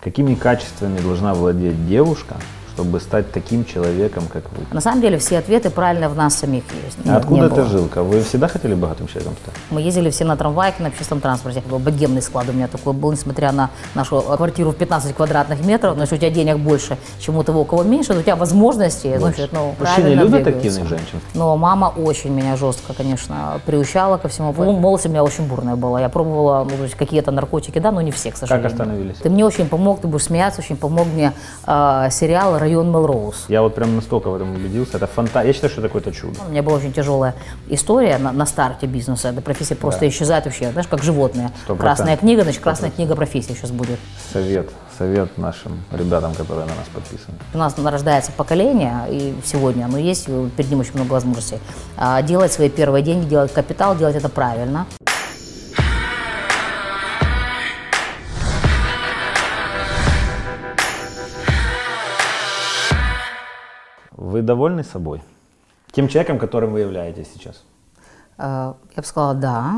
Какими качествами должна владеть девушка, чтобы стать таким человеком, как вы? На самом деле все ответы правильно в нас самих есть. А откуда эта жилка? Вы всегда хотели богатым человеком стать? Мы ездили все на трамваях, на общественном транспорте. Богемный склад у меня такой был, несмотря на нашу квартиру в 15 квадратных метров. Но если у тебя денег больше, чем у того, у кого меньше, то у тебя возможности. Значит, мужчины любят активных женщин? Но мама очень меня жестко, конечно, приучала ко всему. Молодость у меня очень бурная была. Я пробовала какие-то наркотики, да, но не все, к сожалению. Как остановились? Ты мне очень помог, ты будешь смеяться, очень помог мне сериал «Район Мелроуз». Я вот прям настолько в этом убедился. Это фантазия. Я считаю, что это какое-то чудо. У меня была очень тяжелая история на старте бизнеса. Эта профессия просто исчезает вообще, знаешь, как животные. 100%. Красная книга, значит, красная книга профессии сейчас будет. Совет нашим ребятам, которые на нас подписаны. У нас рождается поколение, и сегодня оно есть, и перед ним очень много возможностей. Делать свои первые деньги, делать капитал, делать это правильно. Вы довольны собой? Тем человеком, которым вы являетесь сейчас? Я бы сказала, да.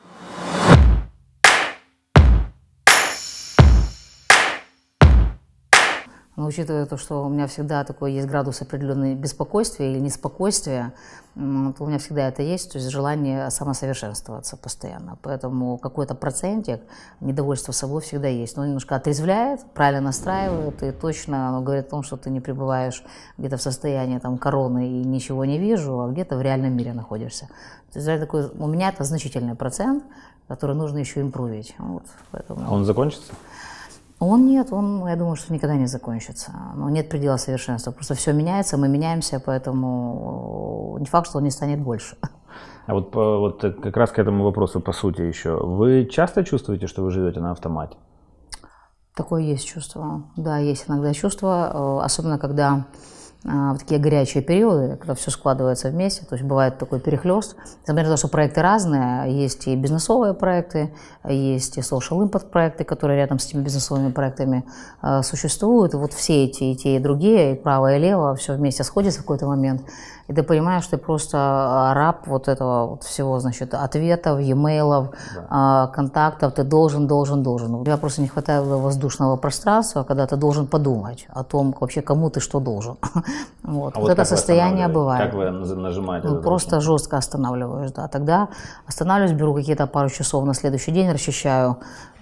Но учитывая то, что у меня всегда такой есть градус определенной беспокойствия или неспокойствия, то у меня всегда это есть, то есть желание самосовершенствоваться постоянно. Поэтому какой-то процентик недовольства собой всегда есть. Но немножко отрезвляет, правильно настраивает и точно говорит о том, что ты не пребываешь где-то в состоянии там, короны и ничего не вижу, а где-то в реальном мире находишься. То есть такой, у меня это значительный процент, который нужно еще импровить. Вот, поэтому... А он закончится? Нет, я думаю, что никогда не закончится. Но нет предела совершенства. Просто все меняется, мы меняемся, поэтому не факт, что он не станет больше. А вот как раз к этому вопросу, по сути, еще. Вы часто чувствуете, что вы живете на автомате? Такое есть чувство. Да, есть иногда чувство, особенно когда в такие горячие периоды, когда все складывается вместе, то есть бывает такой перехлест. Несмотря на то, что проекты разные, есть и бизнесовые проекты, есть и social impact проекты, которые рядом с этими бизнесовыми проектами существуют. И вот все эти, и те, и другие, и правое, и лево, все вместе сходится в какой-то момент. И ты понимаешь, что ты просто раб вот этого вот всего, значит, ответов, e-mail'ов, контактов, ты должен. У тебя просто не хватает воздушного пространства, когда ты должен подумать о том, вообще кому ты что должен. Вот, вот это состояние бывает. Как вы нажимаете? Просто жестко останавливаешь, да. Тогда останавливаюсь, беру какие-то пару часов на следующий день, расчищаю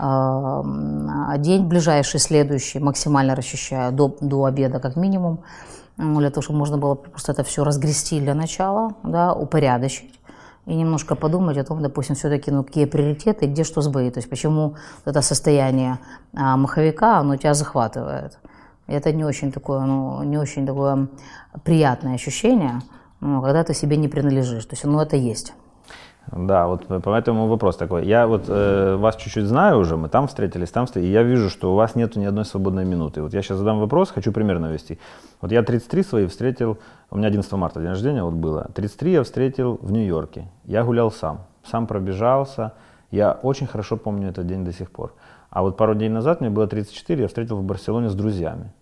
день ближайший, следующий, максимально расчищаю до обеда как минимум, для того, чтобы можно было просто это все разгрести для начала, да, упорядочить и немножко подумать о том, допустим, все-таки, какие приоритеты, где что сбоит, то есть почему это состояние маховика, оно тебя захватывает. Это не очень такое приятное ощущение, когда ты себе не принадлежишь. То есть это есть. Да, вот поэтому вопрос такой. Я вот вас чуть-чуть знаю уже, мы там встретились, и я вижу, что у вас нету ни одной свободной минуты. Вот я сейчас задам вопрос, хочу пример навести. Вот я 33 свои встретил, у меня 11 марта день рождения вот было. 33 я встретил в Нью-Йорке. Я гулял сам пробежался. Я очень хорошо помню этот день до сих пор. А вот пару дней назад, мне было 34, я встретил в Барселоне с друзьями.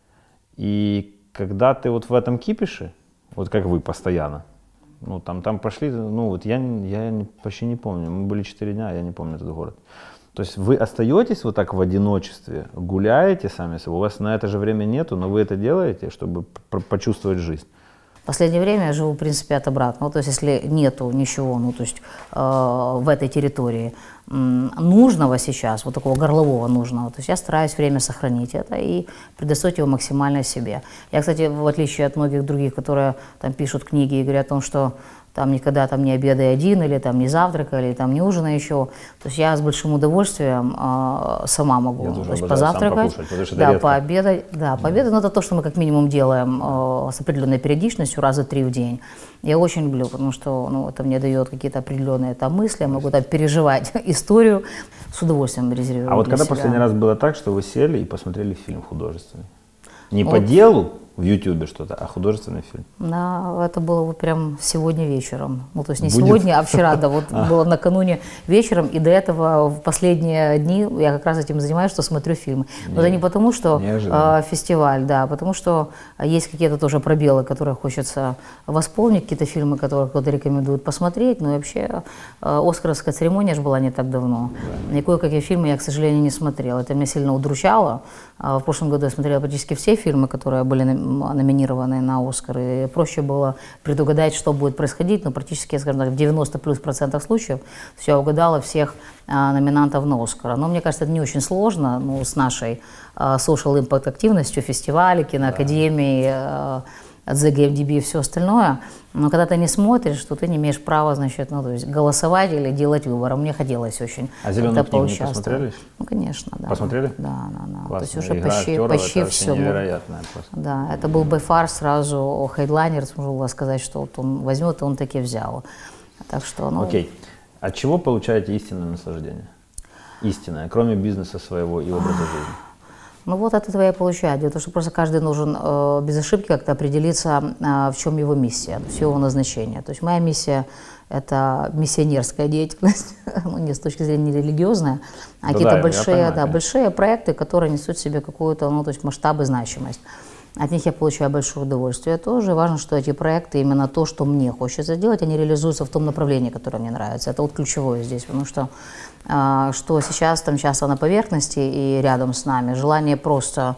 И когда ты вот в этом кипише, вот как вы постоянно, там пошли, я почти не помню, мы были 4 дня, я не помню этот город. То есть вы остаетесь вот так в одиночестве, гуляете сами собой, у вас на это же время нету, но вы это делаете, чтобы почувствовать жизнь. В последнее время я живу, в принципе, от обратного. То есть, если нету ничего, в этой территории нужного сейчас, вот такого горлового нужного, то есть я стараюсь время сохранить это и предоставить его максимально себе. Я, кстати, в отличие от многих других, которые там пишут книги и говорят о том, что там никогда не обедай один, или не завтракай, или не ужинай еще. То есть я с большим удовольствием сама могу позавтракать, пообедать. Да, пообедать, но это то, что мы как минимум делаем с определенной периодичностью, раза 3 в день. Я очень люблю, потому что это мне дает какие-то определенные мысли, я могу переживать историю, с удовольствием резервирую. А вот когда последний раз было так, что вы сели и посмотрели фильм художественный? Не по делу в Ютубе что-то, а художественный фильм? Да, это было прям сегодня вечером. То есть не сегодня, а вчера, да, было накануне вечером, и до этого в последние дни я как раз этим занимаюсь, что смотрю фильмы. Но это не потому, что фестиваль, да, потому что есть какие-то тоже пробелы, которые хочется восполнить, какие-то фильмы, которые кто-то рекомендует посмотреть, но вообще оскаровская церемония же была не так давно. И кое-какие фильмы я, к сожалению, не смотрела. Это меня сильно удручало, В прошлом году я смотрела практически все фильмы, которые были номинированы на «Оскар», и проще было предугадать, что будет происходить, но практически, скажем так, в 90+ % случаев я угадала всех номинантов на «Оскар». Но мне кажется, это не очень сложно, ну, с нашей social impact активностью, фестивали, киноакадемии, ZGMDB и все остальное. Но когда ты не смотришь, то ты не имеешь права, значит, ну, то есть голосовать или делать выбор. А мне хотелось очень. А «Зеленую книгу» не посмотрели? Ну, конечно, да. Посмотрели? Да. Классно. То есть уже Игра актеров, почти это все. невероятное просто. Да, это был by far сразу хедлайнер, можно было сказать, что вот он возьмет, и он таки взял. Так что, ну... Окей. От чего получаете истинное наслаждение? Истинное, кроме бизнеса своего и образа жизни. Ну вот от этого я получаю. Дело в том, что просто каждый должен без ошибки как-то определиться, в чем его миссия, то есть его назначение. То есть моя миссия – это миссионерская деятельность, ну, не с точки зрения религиозная, а какие-то большие проекты, которые несут в себе какую-то, ну, то есть масштаб и значимость. От них я получаю большое удовольствие тоже. Важно, что эти проекты, именно то, что мне хочется делать, они реализуются в том направлении, которое мне нравится. Это вот ключевое здесь, потому что сейчас там часто на поверхности и рядом с нами желание просто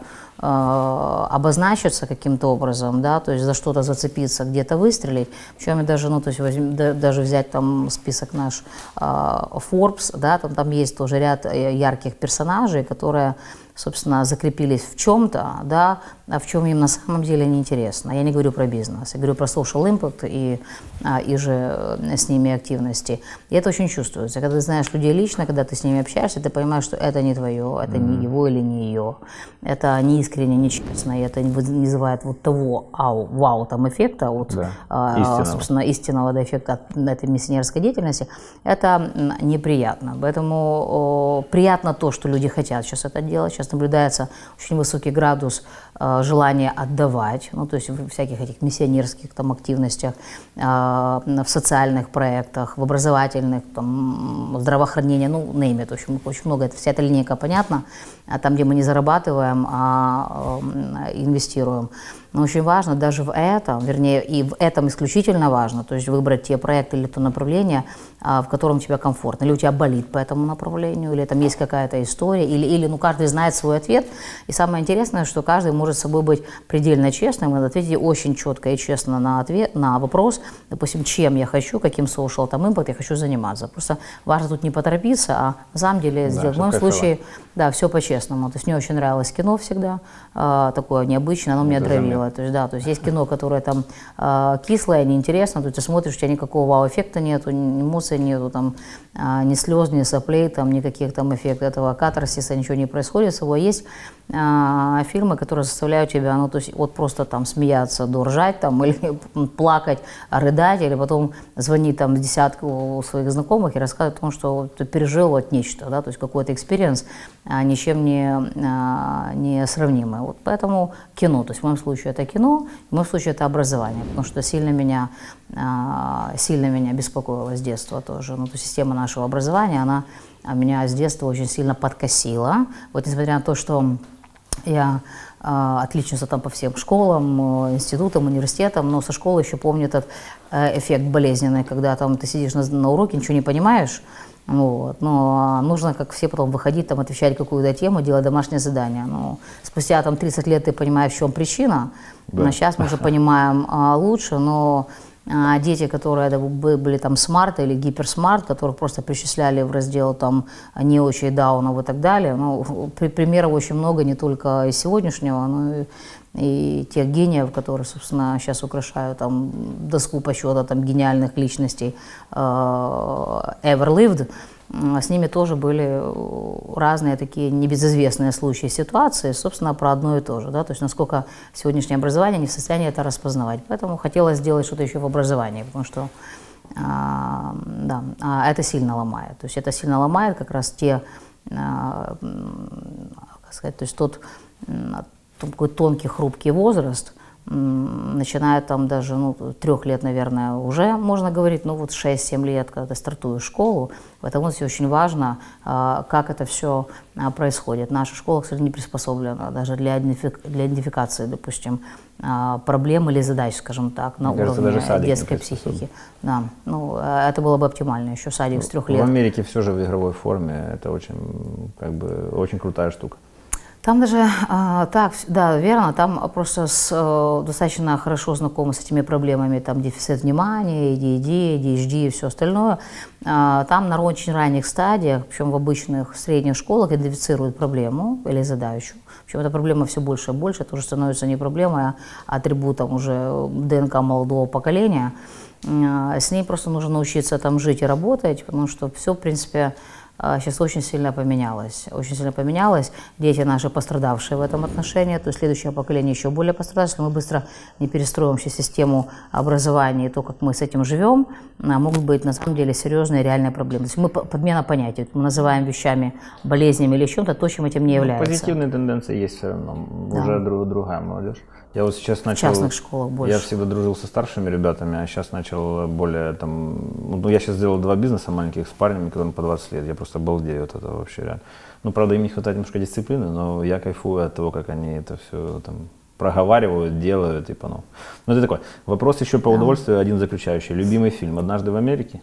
обозначиться каким-то образом, да, то есть за что-то зацепиться, где-то выстрелить. Причем даже, ну, то есть даже взять там список наш Forbes, да, там есть тоже ряд ярких персонажей, которые, собственно, закрепились в чем-то, да, а в чем им на самом деле неинтересно. Я не говорю про бизнес, я говорю про social impact и же с ними активности. И это очень чувствуется. Когда ты знаешь людей лично, когда ты с ними общаешься, ты понимаешь, что это не твое, это не его или не ее. Это не искренне, не честно, и это не вызывает вот того вау там эффекта, вот, собственно, истинного эффекта от этой миссионерской деятельности. Это неприятно. Поэтому приятно то, что люди хотят сейчас это делать. Сейчас наблюдается очень высокий градус желания отдавать, ну, то есть в всяких этих миссионерских там активностях, в социальных проектах, в образовательных, там, здравоохранении, ну, name it, очень много, вся эта линейка понятна, там, где мы не зарабатываем, а инвестируем. Но очень важно даже в этом, вернее, и в этом исключительно важно, то есть выбрать те проекты или то направление, в котором тебе комфортно. Или у тебя болит по этому направлению, или там есть какая-то история, или ну, каждый знает свой ответ. И самое интересное, что каждый может с собой быть предельно честным и ответить очень четко и честно на вопрос, допустим, чем я хочу, каким social там impact я хочу заниматься. Просто важно тут не поторопиться, а на самом деле сделать. В моем случае, да, все по-честному. То есть мне очень нравилось кино всегда, такое необычное, оно меня драйвило. То есть, да, то есть есть кино, которое там кислое, неинтересно, то есть ты смотришь, у тебя никакого вау-эффекта нету, ни эмоций нету, там, ни слез, ни соплей, там, никаких там эффектов этого катарсиса, ничего не происходит с собой. Есть фильмы, которые заставляют тебя, ну, то есть вот просто там смеяться, ржать там, или плакать, рыдать, или потом звонить там десятку своих знакомых и рассказывать о том, что ты пережил вот нечто, да, то есть какой-то экспириенс, ничем не сравнимый. Вот поэтому кино, то есть в моем случае это кино, в моем случае это образование, потому что сильно меня беспокоило с детства тоже. Ну, то есть система нашего образования, она меня с детства очень сильно подкосила. Вот несмотря на то, что я отличница там по всем школам, институтам, университетам, но со школы еще помню этот эффект болезненный, когда там ты сидишь на уроке, ничего не понимаешь, вот, но нужно, как все, потом выходить, там, отвечать какую-то тему, делать домашнее задание. Ну, спустя там 30 лет ты понимаешь, в чем причина, да. Сейчас мы уже понимаем лучше, но дети, которые были там смарт или гиперсмарт, которых просто причисляли в раздел там неучи, даунов и так далее, ну, примеров очень много, не только из сегодняшнего, но и тех гениев, которые, собственно, сейчас украшают там доску почета там гениальных личностей ever lived. С ними тоже были разные такие небезызвестные случаи, ситуации, собственно, про одно и то же, да, то есть насколько сегодняшнее образование не в состоянии это распознавать. Поэтому хотелось сделать что-то еще в образовании, потому что это сильно ломает. То есть это сильно ломает как раз те, как сказать, то есть тот такой тонкий, хрупкий возраст, начиная там даже 3 лет, наверное, уже можно говорить, вот 6-7 лет, когда ты стартуешь школу, в этом вот очень важно, как это все происходит. Наша школа, кстати, не приспособлена даже для идентификации, допустим, проблем или задач, скажем так, на уровне детской психики. Да, это было бы оптимально, еще садик с 3 лет. В Америке все же в игровой форме, это очень, очень крутая штука. Там даже так, да, верно, там просто достаточно хорошо знакомы с этими проблемами, там дефицит внимания, ADD, ADHD и все остальное. Там на очень ранних стадиях, причем в обычных средних школах, идентифицируют проблему или задачу. Причем эта проблема все больше и больше, это уже становится не проблемой, а атрибутом уже ДНК молодого поколения. С ней просто нужно научиться там жить и работать, потому что все, в принципе, сейчас очень сильно поменялось. Очень сильно поменялось. Дети наши пострадавшие в этом отношении, то есть следующее поколение еще более пострадавшее. Если мы быстро не перестроим вообще систему образования и то, как мы с этим живем, могут быть на самом деле серьезные реальные проблемы. То есть мы подмена понятий, мы называем вещами болезнями или чем-то, то, чем этим не является. Позитивные тенденции есть все равно. Да. Уже другая молодежь. Я вот сейчас начал... В частных школах больше. Я всегда дружил со старшими ребятами, а сейчас начал более там... Ну, я сейчас сделал 2 бизнеса маленьких с парнями, которым по 20 лет. Я просто балдею от этого вообще реально. Ну, правда, им не хватает немножко дисциплины, но я кайфую от того, как они это все там проговаривают, делают, типа, ну. Ну, это такой. Вопрос еще по удовольствию, один заключающий. Любимый фильм «Однажды в Америке»?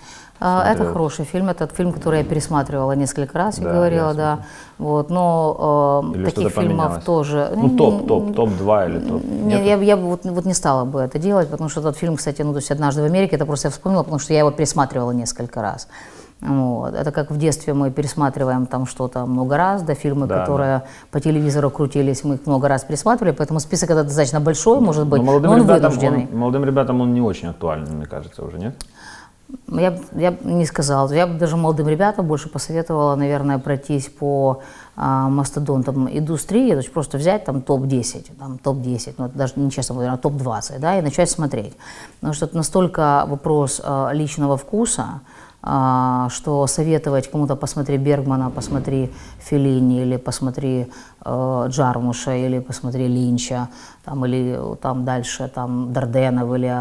Это хороший фильм, это фильм, который я пересматривала несколько раз, я говорила, да. Вот, но таких фильмов тоже... Ну, топ-2 или топ? Нет, я вот не стала бы это делать, потому что этот фильм, кстати, ну, то есть «Однажды в Америке», это просто я вспомнила, потому что я его пересматривала несколько раз. Вот. Это как в детстве мы пересматриваем там что-то много раз, да, фильмы, которые по телевизору крутились, мы их много раз пересматривали, поэтому список этот достаточно большой, может быть, но он вынужденный. Молодым ребятам он не очень актуальный, мне кажется, уже, нет? Я не сказала. Я бы даже молодым ребятам больше посоветовала, наверное, пройтись по мастодонтам индустрии, то есть просто взять там топ-10, ну, это даже нечестно, наверное, топ-20, да, и начать смотреть. Потому что это настолько вопрос личного вкуса, что советовать кому-то посмотри Бергмана, посмотри Феллини, или посмотри Джармуша, или посмотри Линча, там, или там дальше там Дарденов, или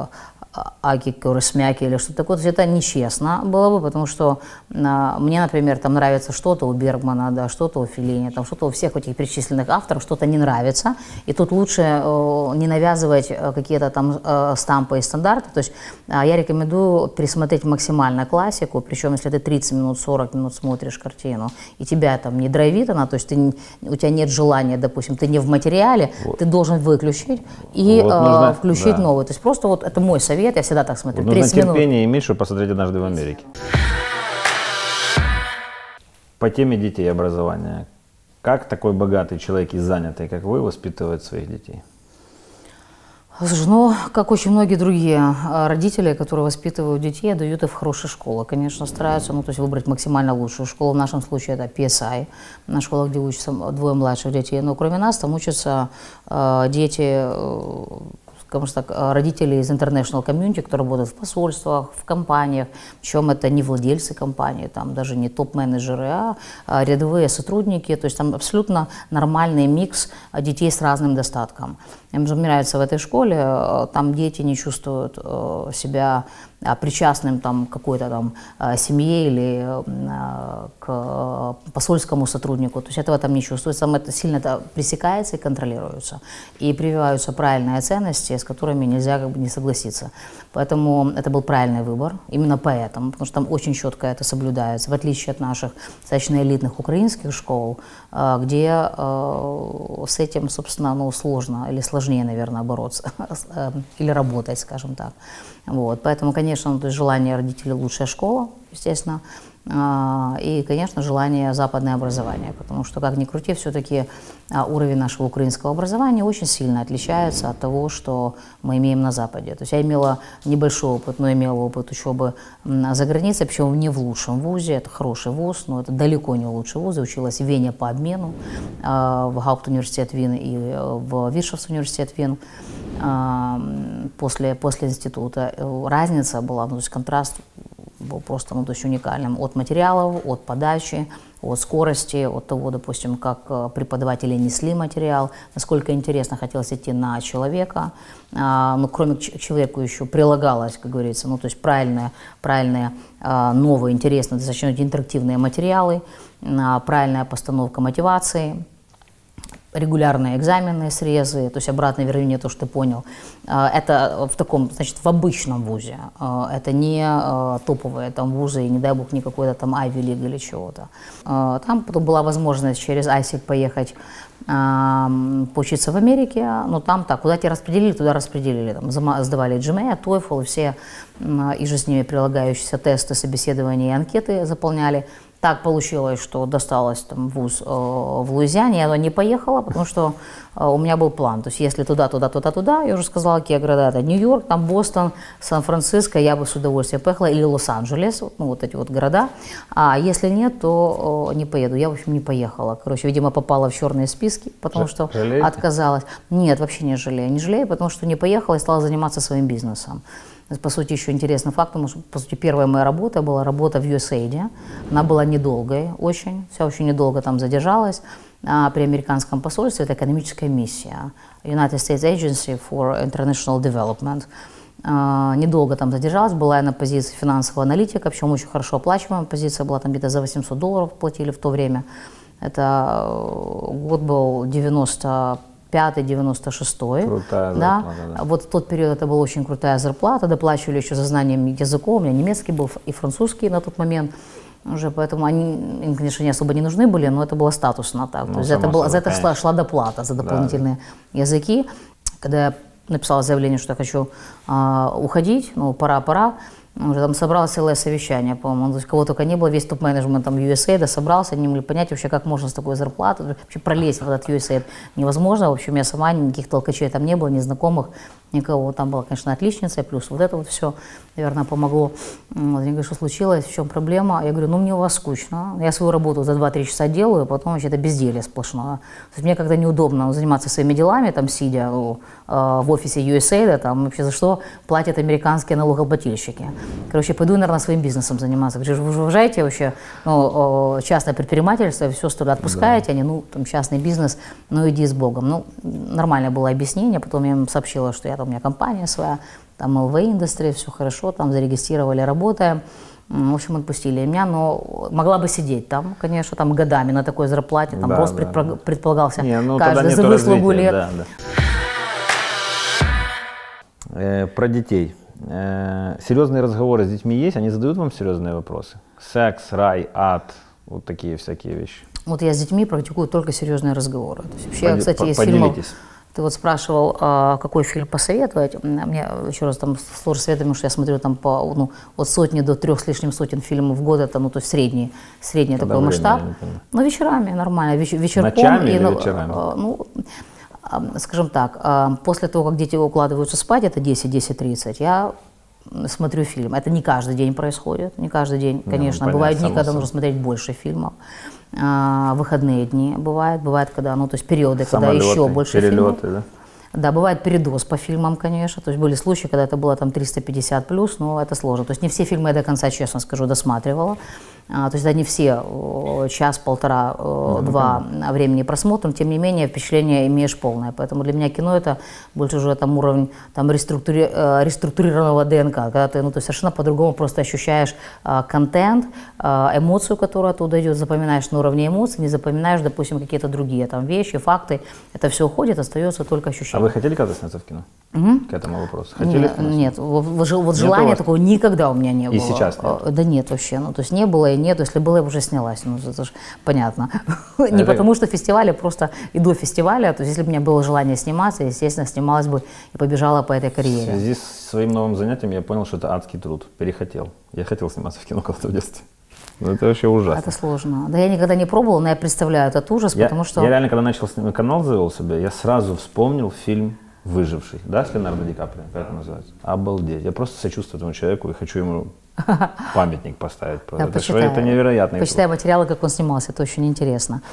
Аки Каурисмяки или что-то такое. То есть это нечестно было бы, потому что мне, например, там нравится что-то у Бергмана, да, что-то у Феллини, там что-то у всех этих перечисленных авторов, что-то не нравится. И тут лучше не навязывать какие-то там стампы и стандарты. То есть я рекомендую пересмотреть максимально классику, причем если ты 30 минут, 40 минут смотришь картину, и тебя там не драйвит она, то есть у тебя нет желания, допустим, ты не в материале, вот. Ты должен выключить и вот включить новый. То есть просто вот это мой совет. Я всегда так смотрю. Вот нужно терпение иметь, чтобы посмотреть «Однажды в Америке». По теме детей и образования. Как такой богатый человек и занятый, как вы, воспитывает своих детей? Слушай, ну, как очень многие другие родители, которые воспитывают детей, дают их в хорошие школы. Конечно, стараются, ну, то есть выбрать максимально лучшую школу. В нашем случае это PSI, на школах, где учатся 2 младших детей. Но кроме нас там учатся дети, потому что родители из international community, которые работают в посольствах, в компаниях, причем это не владельцы компании, там даже не топ-менеджеры, а рядовые сотрудники, то есть там абсолютно нормальный микс детей с разным достатком. Мне нравится в этой школе, там дети не чувствуют себя причастным там, к какой-то там семье или к посольскому сотруднику. То есть этого там не чувствуется, это сильно это пресекается и контролируется. И прививаются правильные ценности, с которыми нельзя как бы не согласиться. Поэтому это был правильный выбор, именно поэтому, потому что там очень четко это соблюдается, в отличие от наших достаточно элитных украинских школ, где с этим, собственно, ну, сложно или сложнее, наверное, бороться или работать, скажем так. Вот. Поэтому, конечно, то есть желание родителей лучшая школа, естественно, и, конечно, желание западное образование, потому что, как ни крути, все-таки уровень нашего украинского образования очень сильно отличается от того, что мы имеем на Западе. То есть я имела небольшой опыт, но имела опыт учебы за границей, причем не в лучшем вузе, это хороший вуз, но это далеко не лучший вуз. Я училась в Вене по обмену, в Гауптуниверситет Вин и в Виршавс-университет Вин после института. Разница была, ну, то есть контраст был просто, ну, то есть уникальным от материалов, от подачи, от скорости, от того, допустим, как преподаватели несли материал, насколько интересно хотелось идти на человека, но кроме к человеку еще прилагалось, как говорится, ну, то есть правильные новые, интересные, достаточно интерактивные материалы, правильная постановка мотивации. регулярные экзамены, срезы, то есть обратное вернение, то, что ты понял. Это в таком, значит, в обычном вузе. Это не топовые там вузы, и не дай бог не какой-то там Ivy League или чего-то. Там потом была возможность через ISEC поехать поучиться в Америке, но там так, куда тебя распределили, туда распределили. Там сдавали GMA, TOEFL, все и же с ними прилагающиеся тесты, собеседования и анкеты заполняли. Так получилось, что досталось там вуз в Луизиане, я не поехала, потому что у меня был план. То есть если туда, я уже сказала, какие города, это Нью-Йорк, там Бостон, Сан-Франциско, я бы с удовольствием поехала, или Лос-Анджелес, ну вот эти вот города. А если нет, то не поеду. Я, в общем, не поехала. Короче, видимо, попала в черные списки, потому что Жалеете? Отказалась. Нет, вообще не жалею. Не жалею, потому что не поехала и стала заниматься своим бизнесом. По сути, еще интересный факт, потому что, по сути, первая моя работа была работа в USAID. Она была недолгой очень, вся очень недолго там задержалась. При американском посольстве это экономическая миссия. United States Agency for International Development. Недолго там задержалась, была я на позиции финансового аналитика, причем очень хорошо оплачиваемая позиция была, там где-то за $800 платили в то время. Это год был 95-96. Крутая да. зарплата, да. Вот в тот период это была очень крутая зарплата, доплачивали еще за знанием языков, у меня немецкий был и французский на тот момент уже, поэтому им, конечно, не особо не нужны были, но это было статусно так. Ну, то есть за это шла доплата за дополнительные языки. Когда я написала заявление, что я хочу уходить, ну, пора, уже там собралось целое совещание, по-моему, кого только не было, весь топ-менеджмент там USAID собрался, не могли понять вообще, как можно с такой зарплатой, вообще пролезть в этот USAID невозможно, в общем, я сама, никаких толкачей там не было, ни знакомых, никого, там была, конечно, отличница, плюс вот это вот все, наверное, помогло. Вот, они говорят, что случилось, в чем проблема? Я говорю, ну, мне у вас скучно, я свою работу за 2-3 часа делаю, потом вообще это безделье сплошное. То есть мне когда неудобно заниматься своими делами, там, сидя в офисе USAID, там, вообще за что платят американские налогоплательщики. Короче, пойду, наверное, своим бизнесом заниматься. Вы же уважаете вообще частное предпринимательство и все остальное отпускаете, да. Они, ну, там, частный бизнес, ну, иди с Богом. Ну, нормальное было объяснение, потом я им сообщила, что у меня компания своя, там LV Industry, все хорошо, там зарегистрировали, работаем. В общем, отпустили меня, но могла бы сидеть там, конечно, там годами на такой зарплате, там рост предполагался каждый за выслугу лет. Да. Про детей. Серьезные разговоры с детьми есть? Они задают вам серьезные вопросы? Секс, рай, ад, вот такие всякие вещи. Вот я с детьми практикую только серьезные разговоры. То есть вообще, кстати, из фильмов... Ты вот спрашивал, какой фильм посоветовать. Мне еще раз там сложно советовать, потому что я смотрю там от сотни до 3 с лишним сотен фильмов в год, это, ну, то есть средний такой масштаб. Ну, вечерами нормально, вечерком. Ночами или вечерами? Ну, скажем так, после того, как дети укладываются спать, это 10-10:30, я смотрю фильм. Это не каждый день происходит, не каждый день, конечно. Ну, бывают дни, когда нужно смотреть больше фильмов. Выходные дни бывает, когда, ну, то есть периоды, самолеты, когда еще больше перелеты, фильмов. Да? Да, бывает передоз по фильмам, конечно. То есть были случаи, когда это было там 350+, но это сложно. То есть не все фильмы я до конца, честно скажу, досматривала. То есть это не все час, полтора, два времени просмотра, но тем не менее впечатление имеешь полное. Поэтому для меня кино это больше уже там уровень там, реструктурированного ДНК, когда ты, ну, то есть совершенно по-другому просто ощущаешь контент, эмоцию, которая оттуда идет, запоминаешь на уровне эмоций, не запоминаешь, допустим, какие-то другие там вещи, факты. Это все уходит, остается только ощущение. А вы хотели когда сняться в кино? К этому вопросу? Хотели? Нет, вот желания такого никогда у меня не было. И сейчас нет? Да нет вообще, ну, то есть не было и нет, если было, я бы уже снялась, ну, это же понятно. Не потому что фестивали, просто и до фестиваля, то есть если бы у меня было желание сниматься, естественно, снималась бы и побежала по этой карьере. В связи с своим новым занятием я понял, что это адский труд, перехотел. Я хотел сниматься в кино когда-то в детстве. Но это вообще ужасно. Это сложно. Да я никогда не пробовала, но я представляю этот ужас, потому что... Я реально, когда начал канал завел себе, я сразу вспомнил фильм «Выживший», да, с Леонардо Ди Каприо, как это называется? Обалдеть. Я просто сочувствую этому человеку и хочу ему памятник поставить. Да, это невероятно. Почитай материалы, как он снимался, это очень интересно.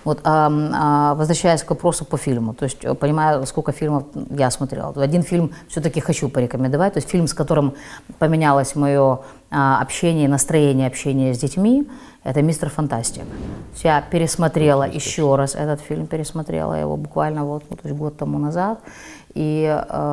Вот, возвращаясь к вопросу по фильму, то есть понимаю, сколько фильмов я смотрела. Один фильм все-таки хочу порекомендовать, то есть фильм, с которым поменялось мое общение, настроение общения с детьми, это «Мистер Фантастик». Я пересмотрела еще раз этот фильм, пересмотрела его буквально вот, то есть год тому назад, и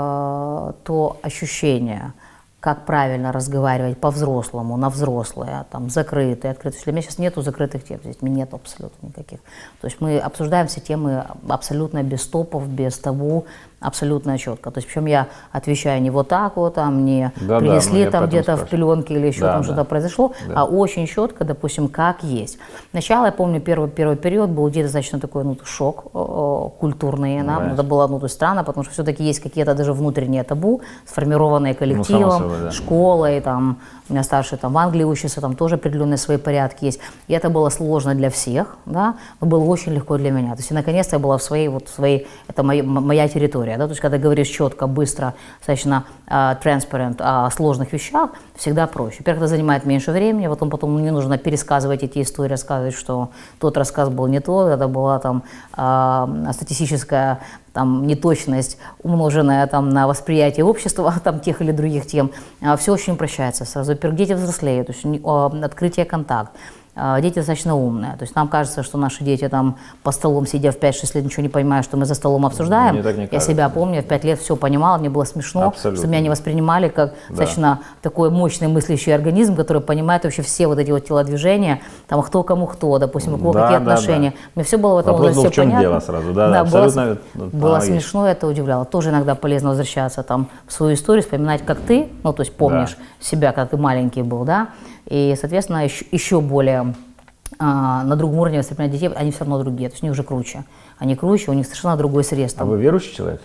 то ощущение, как правильно разговаривать по-взрослому, на взрослые, там, закрытые, открытые. Для меня сейчас нету закрытых тем, здесь нету абсолютно никаких. То есть мы обсуждаем все темы абсолютно без стопов, без табу, абсолютно четко. То есть причем я отвечаю не вот так вот, там, не принесли там где-то в пеленке или еще там что-то произошло, а очень четко, допустим, как есть. Сначала, я помню, первый период был где-то достаточно такой, ну, шок культурный, это было, ну, то есть странно, потому что все-таки есть какие-то даже внутренние табу, сформированные коллективом, школой, там, у меня старший там в Англии учится, там тоже определенные свои порядки есть. И это было сложно для всех, да, но было очень легко для меня. То есть, наконец-то я была в своей, это моя территория, да, то есть, когда говоришь четко, быстро, достаточно transparent о сложных вещах, всегда проще. Во-первых, это занимает меньше времени, потом не нужно пересказывать эти истории, рассказывать, что тот рассказ был не тот, это была там статистическая там неточность, умноженная там на восприятие общества, там тех или других тем, все очень упрощается сразу. Во-первых, дети взрослеют, то есть открытие контакт. Дети достаточно умные, то есть нам кажется, что наши дети там по столом, сидя в 5-6 лет, ничего не понимают, что мы за столом обсуждаем. Я себя помню, в 5 лет все понимала, мне было смешно, абсолютно, что меня не воспринимали как достаточно такой мощный мыслящий организм, который понимает вообще все вот эти вот телодвижения, там кто кому кто, допустим, у кого какие отношения. Мне все было в этом возрасте понятно. В чем дело сразу, абсолютно. Было смешно, это удивляло. Тоже иногда полезно возвращаться там в свою историю, вспоминать, как ты, ну то есть помнишь себя, как ты маленький был, да. И, соответственно, еще более на другом уровне воспринимать детей, они все равно другие, то есть они уже круче. Они круче, у них совершенно другой срез. А вы верующий человек?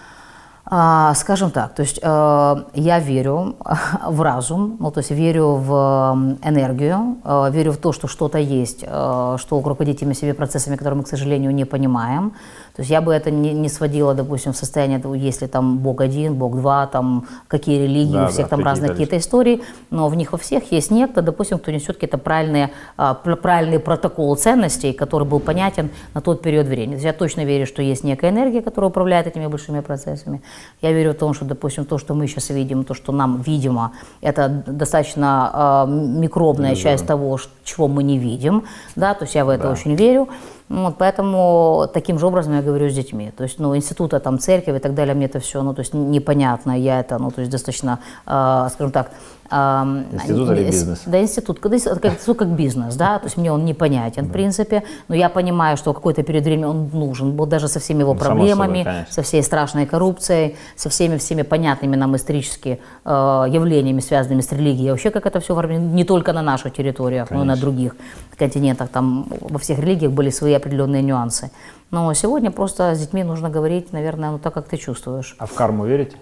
Скажем так, то есть я верю в разум, ну, то есть верю в энергию, верю в то, что что-то есть, что руководит теми себе процессами, которые мы, к сожалению, не понимаем. То есть я бы это не сводила, допустим, в состояние, если там Бог один, Бог два, там какие религии, у всех там разные какие-то истории, но в них во всех есть некто, допустим, кто несет какие-то правильный протокол ценностей, который был понятен на тот период времени. То есть я точно верю, что есть некая энергия, которая управляет этими большими процессами. Я верю в том, что, допустим, то, что мы сейчас видим, то, что нам видимо, это достаточно микробная часть того, чего мы не видим, да, то есть я в это очень верю. Вот, поэтому таким же образом я говорю с детьми. То есть, ну, института, там, церковь и так далее, мне это все, ну, то есть непонятно, я это, ну, то есть достаточно, скажем так, институт или бизнес? Да, институт как бизнес, да, то есть мне он непонятен, в принципе, но я понимаю, что какой-то период времени он нужен был, даже со всеми его проблемами, со всей страшной коррупцией, со всеми понятными нам исторически явлениями, связанными с религией, вообще как это все не только на наших территориях, но и на других континентах, там во всех религиях были свои определенные нюансы. Но сегодня просто с детьми нужно говорить, наверное, ну, так, как ты чувствуешь. А в карму верите?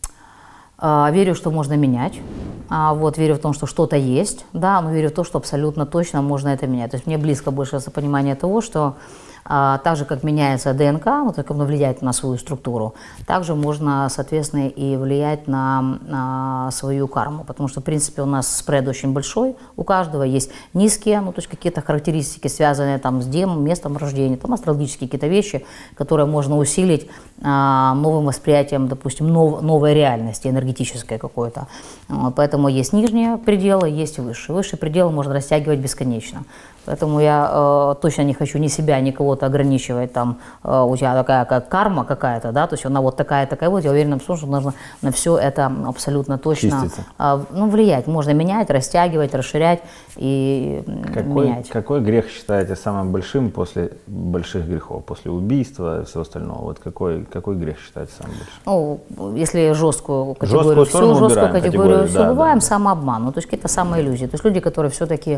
Верю, что можно менять, вот, верю в том, что что-то есть, да, но верю в то, что абсолютно точно можно это менять. То есть мне близко больше понимание того, что так же, как меняется ДНК, вот как оно влияет на свою структуру, также можно, соответственно, и влиять на свою карму, потому что, в принципе, у нас спред очень большой, у каждого есть низкие, ну, то есть какие-то характеристики, связанные там с местом рождения, там астрологические какие-то вещи, которые можно усилить новым восприятием, допустим, новой реальности, энергетической какой-то. Поэтому есть нижние пределы, есть высшие. Высшие пределы можно растягивать бесконечно. Поэтому я точно не хочу ни себя, ни кого-то ограничивать, там, у тебя такая как карма какая-то, да, то есть она вот такая, вот, я уверена в том, что нужно на все это абсолютно точно влиять. Можно менять, растягивать, расширять и менять. Какой грех считаете самым большим после больших грехов, после убийства и всего остального? Вот какой грех считаете самым большим? Ну, если жесткую категорию, всю жесткую категорию все бываем, самообман, ну, то есть какие-то самоиллюзии. То есть люди, которые все-таки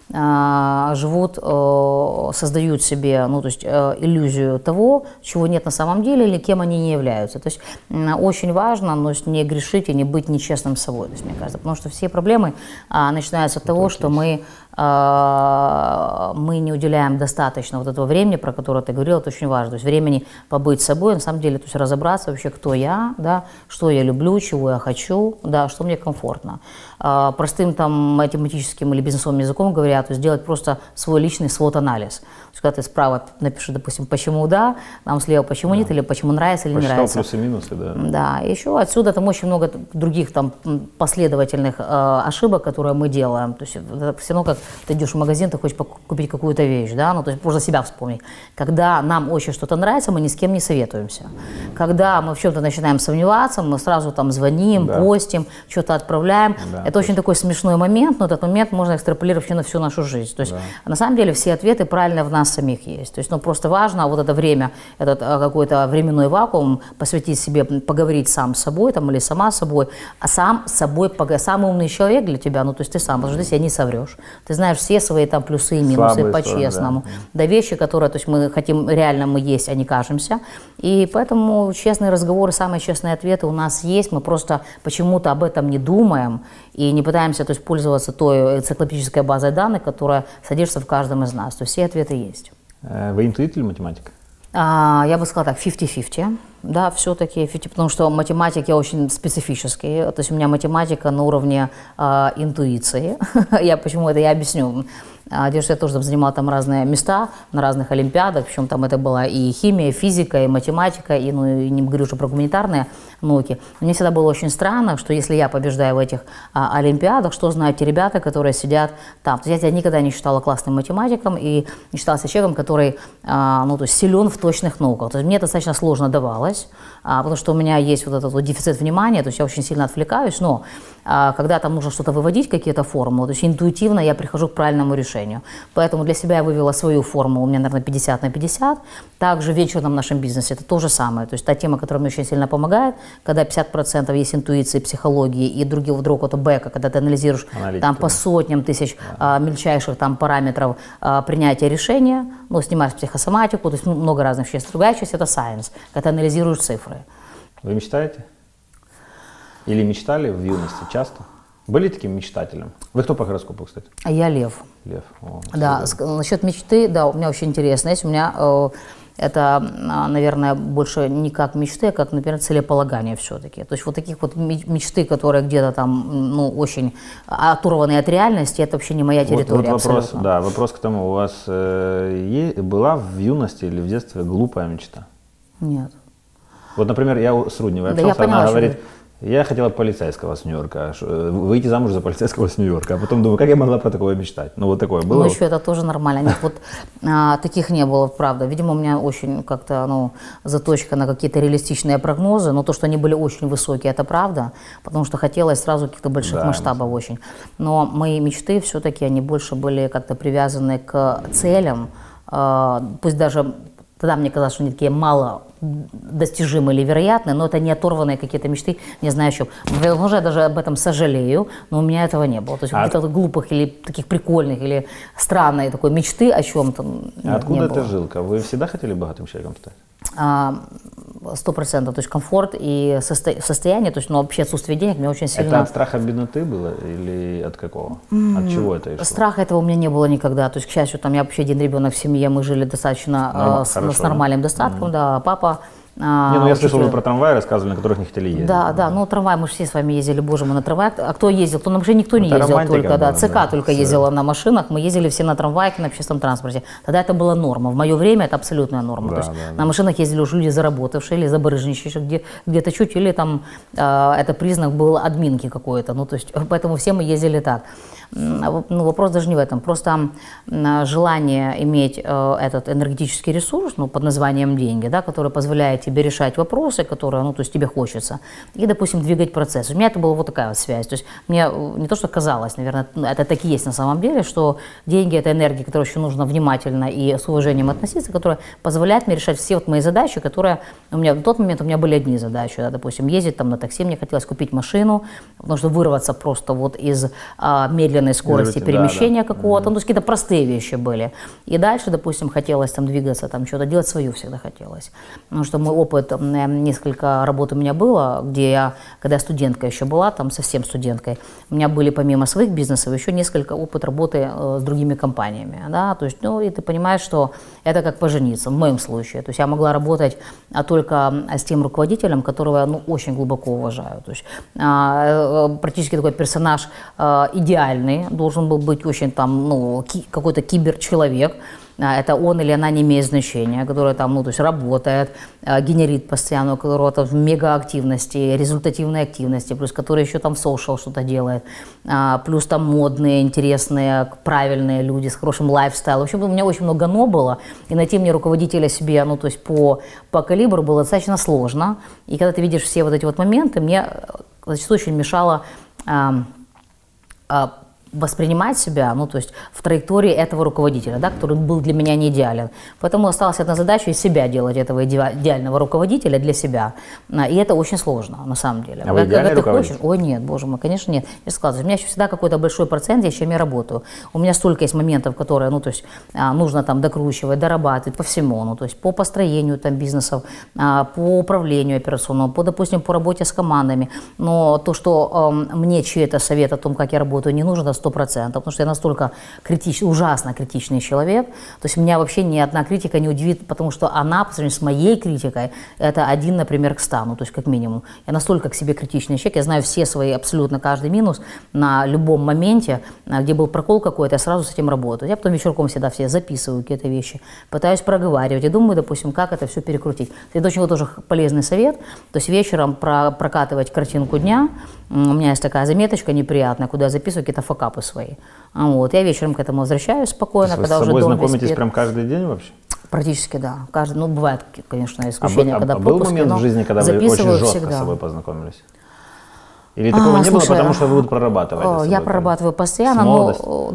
живут, создают себе, ну, то есть иллюзию того, чего нет на самом деле или кем они не являются. То есть очень важно, но не грешить и не быть нечестным с собой, то есть, мне кажется, потому что все проблемы начинаются от того, что мы не уделяем достаточно вот этого времени, про которое ты говорил, это очень важно, то есть времени побыть с собой, на самом деле, то есть разобраться вообще, кто я, да, что я люблю, чего я хочу, да, что мне комфортно. Простым там математическим или бизнесовым языком говоря, то есть сделать просто свой личный свод-анализ. есть, когда ты справа напиши, допустим, почему да, там слева почему нет, или почему нравится или не нравится. Посчитал плюсы и минусы, да. Да, еще отсюда там очень много других там последовательных ошибок, которые мы делаем. То есть это все равно, как ты идешь в магазин, ты хочешь купить какую-то вещь, да, ну то есть можно себя вспомнить. Когда нам очень что-то нравится, мы ни с кем не советуемся. Когда мы в чем-то начинаем сомневаться, мы сразу там звоним, постим, что-то отправляем. Да, это очень такой смешной момент, но этот момент можно экстраполировать на всю нашу жизнь. То есть на самом деле все ответы правильно в нас самих есть. То есть просто важно вот это время, этот какой-то временной вакуум посвятить себе, поговорить сам с собой там, или сама с собой, а сам с собой, самый умный человек для тебя, ну то есть ты сам, потому что ты себя не соврешь. Ты знаешь все свои там плюсы и минусы по-честному. Да, вещи, которые, то есть мы хотим, реально мы есть, а не кажемся. И поэтому честные разговоры, самые честные ответы у нас есть, мы просто почему-то об этом не думаем и не пытаемся, то есть, пользоваться той энциклопедической базой данных, которая содержится в каждом из нас. То есть все ответы есть. Вы интуит или математик? Я бы сказала так, 50-50. Да, все-таки 50, потому что математик я очень специфический. То есть у меня математика на уровне интуиции. Почему это я объясню. Дело в том, что я тоже занимала там разные места на разных олимпиадах, причем там это была и химия, и физика, и математика, и, ну, и не говорю уже про гуманитарные науки. Мне всегда было очень странно, что если я побеждаю в этих олимпиадах, что знают те ребята, которые сидят там. То есть я себя никогда не считала классным математиком и не считала себя человеком, который ну, то есть силен в точных науках. То есть мне достаточно сложно давалось, потому что у меня есть вот этот вот дефицит внимания, то есть я очень сильно отвлекаюсь, но когда там нужно что-то выводить, какие-то формулы, то есть интуитивно я прихожу к правильному решению. Поэтому для себя я вывела свою формулу, у меня, наверное, 50/50. Также в вечерном нашем бизнесе это то же самое. То есть та тема, которая мне очень сильно помогает, когда 50% есть интуиции, психологии и других вдруг это бэка, когда ты анализируешь там по сотням тысяч мельчайших там параметров принятия решения, ну, снимаешь психосоматику, то есть много разных веществ. Другая часть это science, когда ты анализируешь цифры. Вы мечтаете? Или мечтали в юности часто? Были таким мечтателем? Вы кто по гороскопу, кстати? Я лев. Лев. О, да, насчет мечты, да, у меня очень интересно. Есть у меня это, наверное, больше не как мечты, а как, например, целеполагание все-таки. То есть вот таких вот мечты, которые где-то там, ну, очень оторваны от реальности, это вообще не моя территория. Вот вопрос, да, вопрос к тому, у вас была в юности или в детстве глупая мечта? Нет. Вот, например, я с Рудневой общался, да, она говорит, я хотела полицейского с Нью-Йорка, выйти замуж за полицейского с Нью-Йорка, а потом думаю, как я могла про такое мечтать? Ну вот такое было? Ну еще это тоже нормально. Нет, вот таких не было, правда. Видимо, у меня очень как-то, ну, заточка на какие-то реалистичные прогнозы, но то, что они были очень высокие, это правда, потому что хотелось сразу каких-то больших масштабов очень. Но мои мечты все-таки, они больше были как-то привязаны к целям, пусть даже тогда мне казалось, что они такие мало достижимые или вероятные, но это не оторванные какие-то мечты, не знаю, о чем. Возможно, я даже об этом сожалею, но у меня этого не было. То есть каких-то глупых или таких прикольных или странной такой мечты о чем-то откуда эта жилка? Вы всегда хотели богатым человеком стать? 100%, то есть комфорт и состояние, то есть, ну, вообще отсутствие денег мне очень сильно... Это от страха бедноты было или от какого? От чего это шло? Страха этого у меня не было никогда, то есть, к счастью, там я вообще один ребенок в семье, мы жили достаточно с нормальным достатком, да, папа... Не, ну я слышал, вы про трамваи рассказывали, на которых не хотели ездить. Да, да, ну трамвай, мы же все с вами ездили, боже мой, на трамвай. А кто ездил? Кто на машине? Никто не ездил только, да, ЦК только ездила на машинах, мы ездили все на трамваях, на общественном транспорте. Тогда это была норма, в мое время это абсолютная норма. То есть на машинах ездили уже люди заработавшие или забарыжничавшие, где-то чуть, или там это признак был админки какой-то, ну то есть поэтому все мы ездили так. Ну, вопрос даже не в этом, просто желание иметь этот энергетический ресурс, ну, под названием деньги, да, который позволяет тебе решать вопросы, которые, ну, то есть тебе хочется, и, допустим, двигать процесс. У меня это была вот такая вот связь, то есть мне не то, что казалось, наверное, это так и есть на самом деле, что деньги – это энергия, которой еще нужно внимательно и с уважением относиться, которая позволяет мне решать все вот мои задачи, которые у меня в тот момент у меня были одни задачи, да, допустим, ездить там на такси, мне хотелось купить машину, потому что вырваться просто вот из медленной скорости перемещения какого-то, ну, какие-то простые вещи были. И дальше, допустим, хотелось там двигаться, там что-то делать свою всегда хотелось. Потому что мой опыт, несколько работ у меня было, где я, когда я студенткой еще была, там совсем студенткой, у меня были помимо своих бизнесов еще несколько опыт работы с другими компаниями, да, то есть, ну, и ты понимаешь, что это как пожениться, в моем случае. То есть я могла работать только с тем руководителем, которого я, ну, очень глубоко уважаю. То есть практически такой персонаж идеальный, должен был быть очень там, ну, какой-то киберчеловек, это он или она не имеет значения, который там, ну, то есть работает, генерит постоянно, у которого там мегаактивности, результативной активности, плюс который еще там в social что-то делает, плюс там модные, интересные, правильные люди с хорошим лайфстайлом. В общем, у меня очень много «но» было, и найти мне руководителя себе, ну, то есть по калибру было достаточно сложно. И когда ты видишь все вот эти вот моменты, мне зачастую очень мешало воспринимать себя, ну, то есть в траектории этого руководителя, да, который был для меня не идеален. Поэтому осталась одна задача из себя делать этого идеального руководителя для себя. И это очень сложно, на самом деле. А вы идеальный руководитель? Ой, нет, боже мой, конечно, нет. Я сказала, у меня еще всегда какой-то большой процент, я с чем я работаю. У меня столько есть моментов, которые, ну, то есть нужно там докручивать, дорабатывать по всему, ну, то есть по построению там бизнесов, по управлению операционному, допустим, по работе с командами. Но то, что мне чей-то совет о том, как я работаю, не нужен, 100%, потому что я настолько критичный, ужасно критичный человек, то есть меня вообще ни одна критика не удивит, потому что она, по сравнению с моей критикой, это 1, например, к 100, ну, то есть как минимум. Я настолько к себе критичный человек, я знаю все свои, абсолютно каждый минус на любом моменте, где был прокол какой-то, я сразу с этим работаю. Я потом вечерком всегда все записываю какие-то вещи, пытаюсь проговаривать и думаю, допустим, как это все перекрутить. Это очень вот тоже полезный совет, то есть вечером прокатывать картинку дня. У меня есть такая заметочка неприятная, куда я записываю какие-то факапы свои. Вот. Я вечером к этому возвращаюсь спокойно, когда уже дом весь. Вы с собой знакомитесь прям каждый день вообще? Практически, да. Каждый, ну, бывает, конечно, исключения, когда был момент в жизни, когда вы очень жестко с собой познакомились? Или такого не было, потому что вы прорабатываете? Я прорабатываю постоянно, но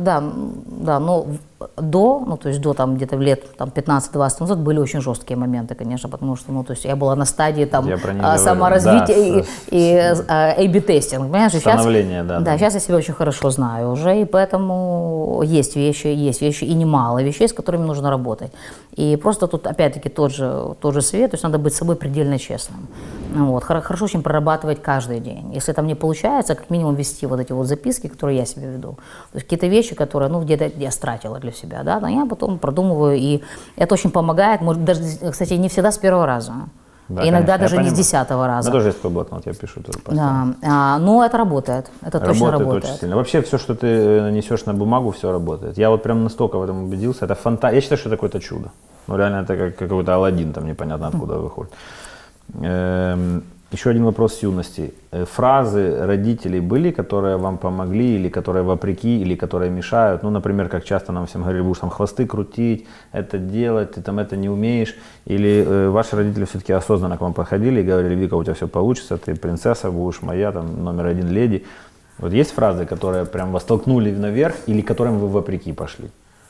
то есть до там где-то лет там 15-20 назад были очень жесткие моменты, конечно, потому что, ну, то есть я была на стадии там саморазвития и A/B-тестинг, понимаешь? Становление, да. Да, сейчас я себя очень хорошо знаю уже, и поэтому есть вещи и немало вещей, с которыми нужно работать. И просто тут, опять-таки, тот же совет, то есть надо быть с собой предельно честным. Вот. Хорошо очень прорабатывать каждый день. Если там не получается, как минимум вести вот эти вот записки, которые я себе веду. То есть какие-то вещи, которые, ну, где-то я стратила для себя, да, но я потом продумываю, и это очень помогает, может, даже, кстати, не всегда с первого раза. Да, иногда конечно, даже не с 10-го раза. У меня тоже есть блокнот, я пишу тоже постоянно. Да, но это работает, это точно работает. Очень сильно. Вообще все, что ты несешь на бумагу, все работает. Я вот прям настолько в этом убедился, это фантазия. Я считаю, что это какое-то чудо. Ну реально это как какой-то Аладдин, там непонятно откуда выходит. Еще один вопрос с юности. Фразы родителей были, которые вам помогли, или которые вопреки, или которые мешают? Ну, например, как часто нам всем говорили, будешь там хвосты крутить, это делать, ты там это не умеешь. Или ваши родители все-таки осознанно к вам подходили и говорили, Вика, у тебя все получится, ты принцесса, будешь моя, там, №1 леди. Вот есть фразы, которые прям вас толкнули наверх, или которым вы вопреки пошли?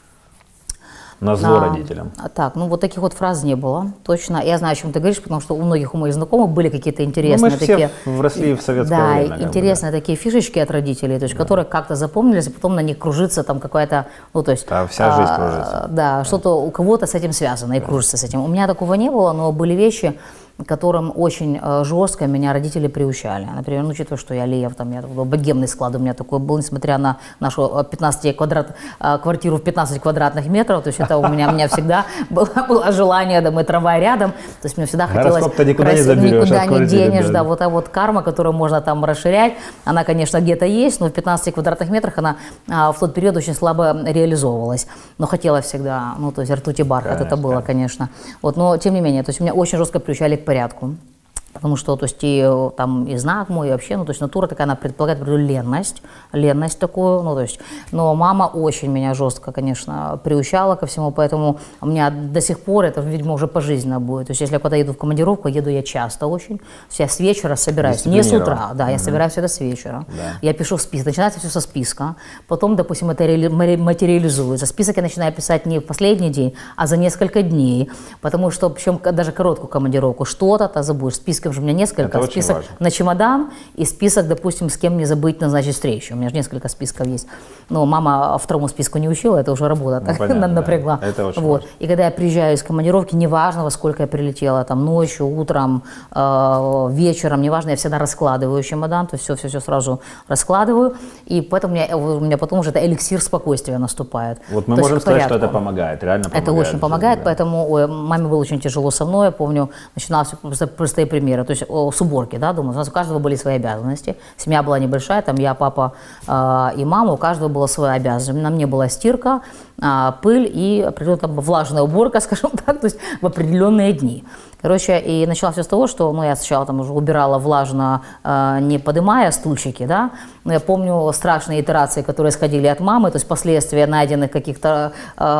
На зло родителям. Так, ну вот таких вот фраз не было, точно. Я знаю, о чем ты говоришь, потому что у многих, у моих знакомых были какие-то интересные мы такие... Мы все вросли в советское время. Да, интересные такие фишечки от родителей, то есть которые как-то запомнились, и потом на них кружится там какая-то, ну то есть... Да, вся жизнь кружится. Да, что-то у кого-то с этим связано и кружится с этим. У меня такого не было, но были вещи, которым очень жестко меня родители приучали. Например, ну, учитывая, что я лев, там, я богемный склад у меня такой был, несмотря на нашу квартиру в 15 квадратных метров, то есть это у меня всегда было желание, да, мы трава рядом, то есть мне всегда хотелось... никуда не заберешь, никуда не денешь, да, вот а вот карма, которую можно там расширять, она, конечно, где-то есть, но в 15 квадратных метрах она в тот период очень слабо реализовывалась, но хотела всегда, ну, то есть ртуть и бархат, это было, конечно. Вот, но тем не менее, то есть меня очень жестко приучали к порядку. Потому что, то есть, и знак мой, и вообще, ну, то есть, натура такая, она предполагает ленность такую, ну, то есть, но мама очень меня жестко, конечно, приучала ко всему, поэтому у меня до сих пор это, видимо, уже пожизненно будет. То есть, если я куда-то еду в командировку, еду я часто очень, то есть, я с вечера собираюсь, не с утра, да, я собираюсь всегда с вечера. Да. Я пишу список, начинается все со списка, потом, допустим, это материализуется. Список я начинаю писать не в последний день, а за несколько дней, потому что, причем даже короткую командировку, что-то забудешь, список у меня несколько, список на чемодан и список, допустим, с кем не забыть назначить встречу. У меня же несколько списков есть. Но мама второму списку не учила, это уже работа так напрягла. Да. Это очень вот. И когда я приезжаю из командировки, неважно, во сколько я прилетела, там ночью, утром, вечером, неважно, я всегда раскладываю чемодан, то есть все сразу раскладываю, и поэтому у меня потом уже это эликсир спокойствия наступает. Вот мы можем сказать, что это помогает, реально помогает. Это очень помогает, поэтому маме было очень тяжело со мной, я помню, начинался простые примеры. меры, то есть с уборки, да, дома. У нас у каждого были свои обязанности. Семья была небольшая, там я, папа и мама, у каждого была своя обязанность. На мне была стирка, пыль и определенная там влажная уборка, скажем так, то есть в определенные дни. Короче, и начала все с того, что, ну, я сначала там уже убирала влажно, не поднимая стульчики, да, но я помню страшные итерации, которые исходили от мамы, то есть последствия найденных каких-то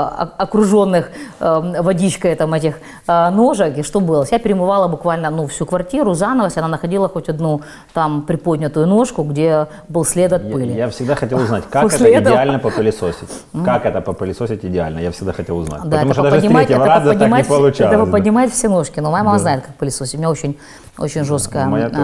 окруженных водичкой там этих ножек, и что было? Я перемывала буквально, ну, всю квартиру заново, если она находила хоть одну там приподнятую ножку, где был след от пыли. Я всегда хотел узнать, как это идеально попылесосить. Как это попылесосить идеально, я всегда хотел узнать. Да, потому что даже с третьего раза так не получалось. Это поднимать все ножки, но моя мама знает, как пылесосить. У меня очень жесткая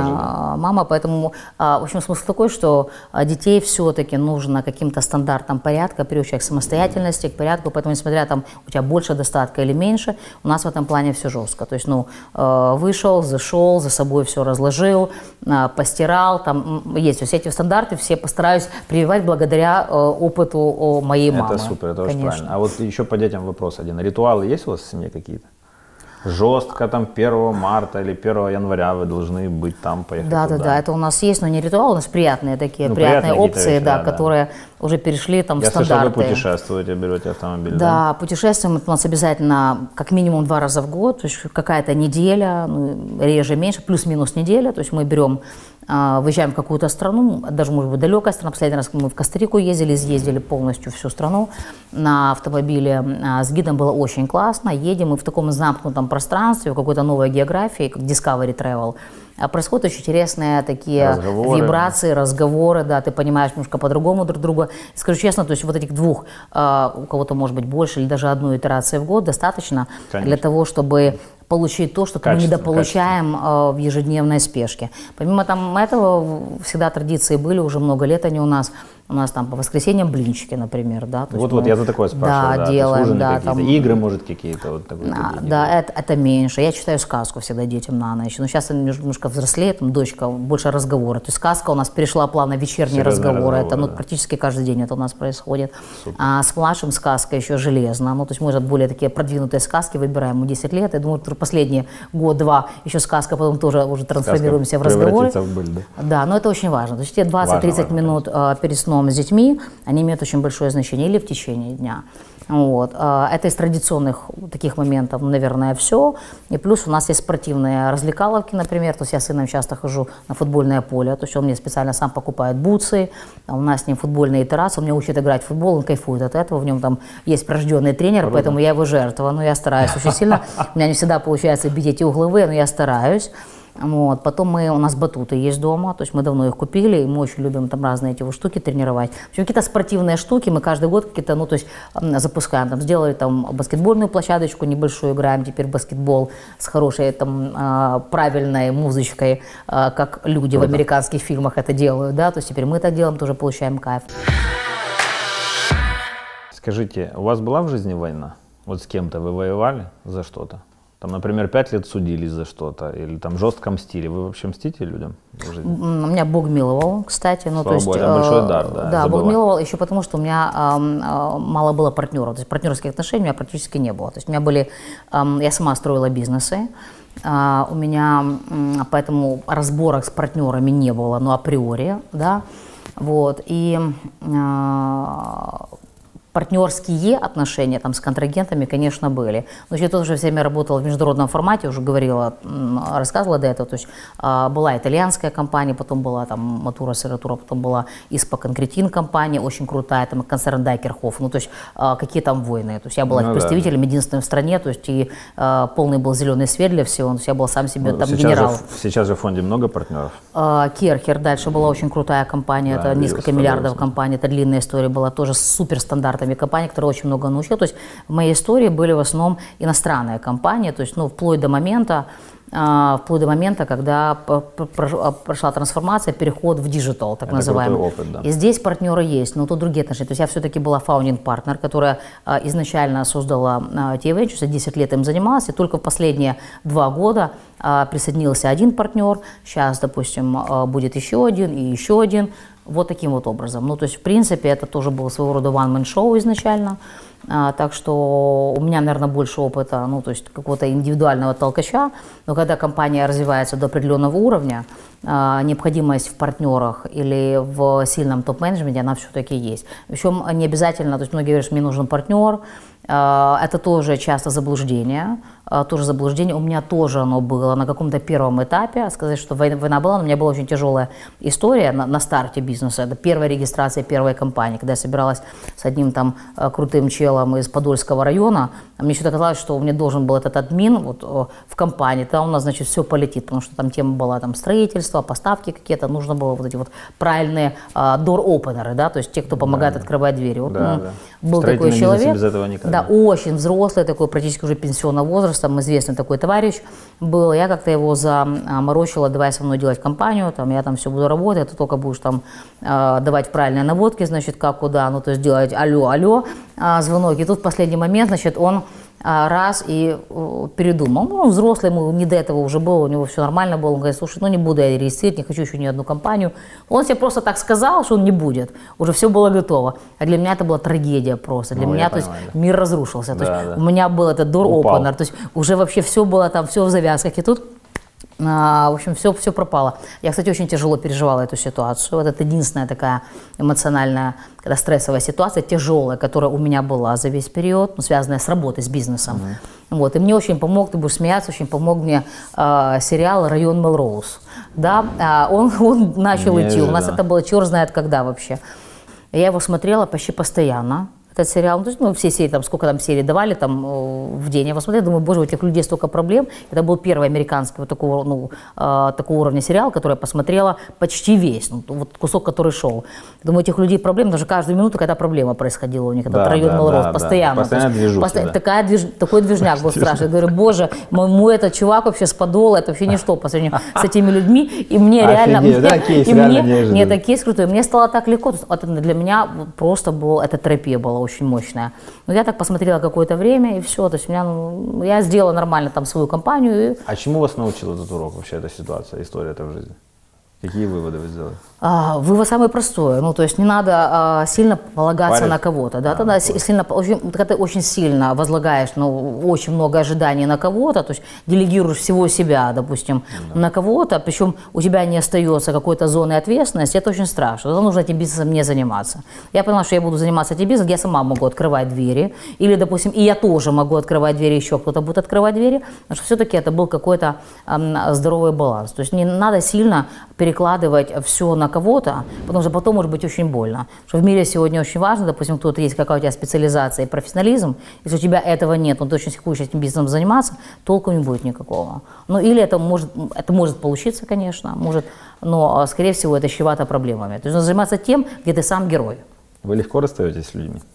мама, поэтому, в общем, смысл такой, что детей все-таки нужно каким-то стандартам порядка приучать к самостоятельности, к порядку, поэтому, несмотря там у тебя больше достатка или меньше, у нас в этом плане все жестко. То есть, ну, вышел, зашел, за собой все разложил, постирал, там есть. То есть эти стандарты все постараюсь прививать благодаря опыту моей мамы. Это супер, это очень правильно. А вот еще по детям вопрос один. Ритуалы есть у вас в семье какие-то? Жестко там 1 марта или 1 января вы должны быть там, поехать туда. Да, это у нас есть, но не ритуал, у нас приятные такие, приятные опции, вещи, да, которые уже перешли там в стандарты. Я слышал, вы путешествуете, берете автомобиль, да? Да, путешествуем у нас обязательно как минимум 2 раза в год, то есть какая-то неделя, ну, реже, меньше, плюс-минус неделя, то есть мы берем, выезжаем в какую-то страну, даже, может быть, далекая страна. Последний раз мы в Коста-Рику ездили полностью всю страну на автомобиле. С гидом было очень классно. Едем мы в таком замкнутом пространстве, в какой-то новой географии, как Discovery Travel. Происходят очень интересные такие вибрации, разговоры, да, ты понимаешь немножко по-другому друг друга. Скажу честно, то есть вот этих 2, у кого-то может быть больше, или даже 1 итерации в год достаточно для того, чтобы получить то, что мы недополучаем в ежедневной спешке. Помимо там этого, всегда традиции были, уже много лет они у нас. У нас там по воскресеньям блинчики, например, да. Вот я за такое спрашиваю. Да, делаем, да. Там, игры, может, какие-то вот такие. Да, это меньше. Я читаю сказку всегда детям на ночь. Но сейчас они немножко взрослеют, там дочка больше разговора. То есть сказка у нас перешла плавно в вечерние разговоры. Это ну, практически каждый день это у нас происходит. А с младшим сказка еще железно. Ну, то есть мы уже более такие продвинутые сказки выбираем. Ему 10 лет. Я думаю, последние год-два еще сказка, потом тоже уже трансформируемся в разговоры. В быль, да? Да, но это очень важно. То есть те 20-30 минут перед сном с детьми, они имеют очень большое значение, или в течение дня. Вот. Это из традиционных таких моментов, наверное, все. И плюс у нас есть спортивные развлекаловки, например. То есть я с сыном часто хожу на футбольное поле. То есть он мне специально сам покупает бутсы. У нас с ним футбольные террасы. Он меня учит играть в футбол, он кайфует от этого. В нем там есть прирожденный тренер, поэтому я его жертва. Но я стараюсь очень сильно. У меня не всегда получается бить эти угловые, но я стараюсь. Вот. Потом у нас батуты есть дома, то есть мы давно их купили, и мы очень любим там разные эти вот штуки тренировать. В общем, какие-то спортивные штуки мы каждый год какие-то, ну, то есть запускаем. Там, сделали там баскетбольную площадочку небольшую, играем теперь в баскетбол с хорошей там правильной музычкой, как люди в американских фильмах это делают, да, то есть теперь мы это делаем, тоже получаем кайф. Скажите, у вас была в жизни война? Вот с кем-то вы воевали за что-то? Там, например, 5 лет судились за что-то, или там жестко мстили. Вы вообще мстите людям? Меня Бог миловал, кстати. Ну, то есть, Богу, это большой дар, да. Да, Бог миловал еще потому, что у меня мало было партнеров. То есть партнерских отношений у меня практически не было. То есть у меня были, я сама строила бизнесы. У меня поэтому разборок с партнерами не было, ну, априори, да. Вот. И партнерские отношения там, с контрагентами, конечно, были. Но я тоже все время работала в международном формате, уже говорила, рассказывала до этого. То есть была итальянская компания, потом была там Матура Сература, потом была Испа Конкретин компания, очень крутая, там концерн Дайкерхоф. Ну, то есть какие там войны. То есть я была представителем, единственным в стране, то есть и полный был зеленый свет для всего. То есть я был сам себе там генерал. Сейчас же в фонде много партнеров? Керхер, дальше была очень крутая компания, да, это несколько миллиардов компаний, это длинная история была, тоже с суперстандартами компаний, которые очень много научила. То есть в моей истории были в основном иностранные компании, то есть, ну, вплоть до момента, когда прошла трансформация, переход в диджитал, так называемый. Опыт, да. И здесь партнеры есть, но тут другие отношения. То есть я все-таки была founding партнер, которая изначально создала TA Ventures, 10 лет им занималась, и только в последние 2 года присоединился один партнер, сейчас, допустим, будет еще один и еще один. вот таким вот образом. Ну, то есть, в принципе, это тоже было своего рода one-man-шоу изначально. Так что у меня, наверное, больше опыта, ну, то есть какого-то индивидуального толкача. Но когда компания развивается до определенного уровня, необходимость в партнерах или в сильном топ-менеджменте, она все-таки есть. Причем не обязательно, то есть многие говорят, что мне нужен партнер. Это тоже часто заблуждение. У меня тоже оно было на каком-то первом этапе. Сказать, что война была, но у меня была очень тяжелая история на старте бизнеса. Это первая регистрация первой компании, когда я собиралась с одним там крутым челом из Подольского района. Мне еще казалось, что у меня должен был этот админ вот, в компании, там у нас, значит, все полетит, потому что там тема была там строительство, поставки какие-то, нужно было вот эти вот правильные door-openеры, да, то есть те, кто помогает открывать двери. Вот, был такой человек. Без этого никак. Да, очень взрослый, такой практически уже пенсионного возраста, известный такой товарищ был. Я как-то его заморочила, давай со мной делать компанию, там, я там все буду работать, ты только будешь там давать правильные наводки, значит, как, куда, ну, то есть делать алло, звонок. И тут в последний момент, значит, он раз и передумал. Ну, он взрослый, ему не до этого уже было, у него все нормально было. Он говорит, слушай, ну не буду я регистрировать, не хочу еще ни одну компанию. Он себе просто так сказал, что он не будет. Уже все было готово. А для меня это была трагедия просто. Для меня, то есть, мир разрушился. Да, то есть, у меня был этот door-opener, то есть уже вообще все было там, все в завязках. И тут в общем, все пропало. Я, кстати, очень тяжело переживала эту ситуацию. Вот это единственная такая эмоциональная, когда стрессовая ситуация, тяжелая, которая у меня была за весь период, ну, связанная с работой, с бизнесом. Вот. И мне очень помог, ты будешь смеяться, очень помог мне сериал «Район Мелроуз». Да? Он начал идти. У нас это было черт знает когда вообще. Я его смотрела почти постоянно. Этот сериал, ну, все серии, там, сколько там серий давали там, в день, я его смотрела, думаю, боже, у этих людей столько проблем. Это был первый американский вот такого, ну, такого уровня сериал, который я посмотрела почти весь, ну, вот кусок, который шел. Думаю, у этих людей проблемы, даже каждую минуту какая-то проблема происходила у них, этот район Мелроуз, постоянно. Постоянно движуха, такой движняк был страшный. Говорю, боже, мой этот чувак вообще с Подола, это вообще ничто по сравнению с этими людьми, и мне реально, это кейс крутой, мне стало так легко, для меня просто был, это терапия была очень мощная. Но я так посмотрела какое-то время, и все. То есть я сделала нормально там свою компанию. И... А чему вас научил этот урок, вообще эта ситуация, история этой в жизни? Какие выводы вы сделали? Вывод самый простой. Ну, то есть не надо сильно полагаться на кого-то. Да? Тогда когда ты очень сильно возлагаешь очень много ожиданий на кого-то, то есть делегируешь всего себя, допустим, на кого-то, причем у тебя не остается какой-то зоны ответственности, это очень страшно. Тогда нужно этим бизнесом не заниматься. Я поняла, что я буду заниматься этим бизнесом, я сама могу открывать двери. Или, допустим, и я тоже могу открывать двери, еще кто-то будет открывать двери. Потому что все-таки это был какой-то здоровый баланс. То есть не надо сильно перекладывать все на кого-то, потому что потом может быть очень больно. Что в мире сегодня очень важно, допустим, кто-то есть, какая у тебя специализация и профессионализм, если у тебя этого нет, но ты очень хочешь этим бизнесом заниматься, толку не будет никакого. Ну или это может получиться, конечно, но, скорее всего, это чревато проблемами. То есть нужно заниматься тем, где ты сам герой. Вы легко расстаетесь с людьми?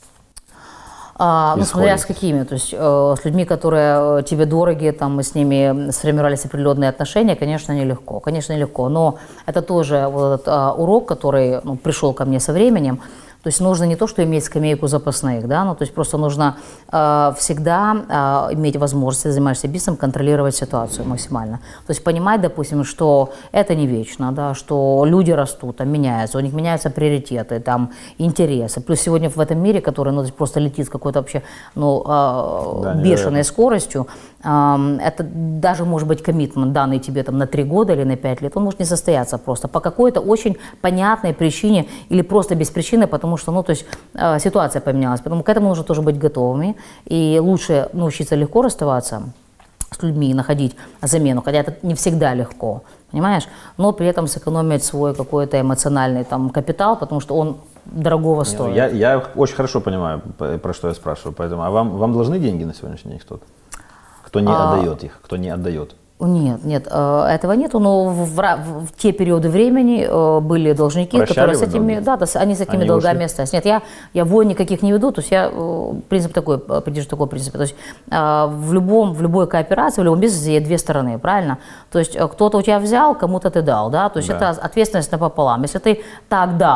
Ну, смотря с какими, то есть с людьми, которые тебе дороги, там, мы с ними сформировались определенные отношения, конечно, нелегко, но это тоже вот этот урок, который пришел ко мне со временем. То есть нужно не то, что иметь скамейку запасных, да, то есть просто нужно всегда иметь возможность, если занимаешься бизнесом, контролировать ситуацию максимально. То есть понимать, допустим, что это не вечно, да, что люди растут, там, меняются, у них меняются приоритеты, там, интересы. Плюс сегодня в этом мире, который просто летит с какой-то вообще бешеной скоростью, это даже может быть коммитмент, данный тебе там, на 3 года или на 5 лет, он может не состояться просто по какой-то очень понятной причине или просто без причины, потому что ситуация поменялась. Поэтому к этому нужно тоже быть готовыми. И лучше научиться легко расставаться с людьми и находить замену, хотя это не всегда легко, понимаешь? Но при этом сэкономить свой какой-то эмоциональный капитал, потому что он дорогого стоит. Я очень хорошо понимаю, про что я спрашиваю. Поэтому, а вам должны деньги на сегодняшний день кто-то? Кто не отдает их, кто не отдает? Нет, этого нету, но в те периоды времени были должники, которые с этими, они с этими долгами остались. Нет, я войн никаких не веду, то есть я придерживаюсь такого принципа. То есть в любой кооперации, в любом бизнесе есть 2 стороны, правильно? То есть кто-то у тебя взял, кому-то ты дал, да? То есть это ответственность напополам. Если ты так дал,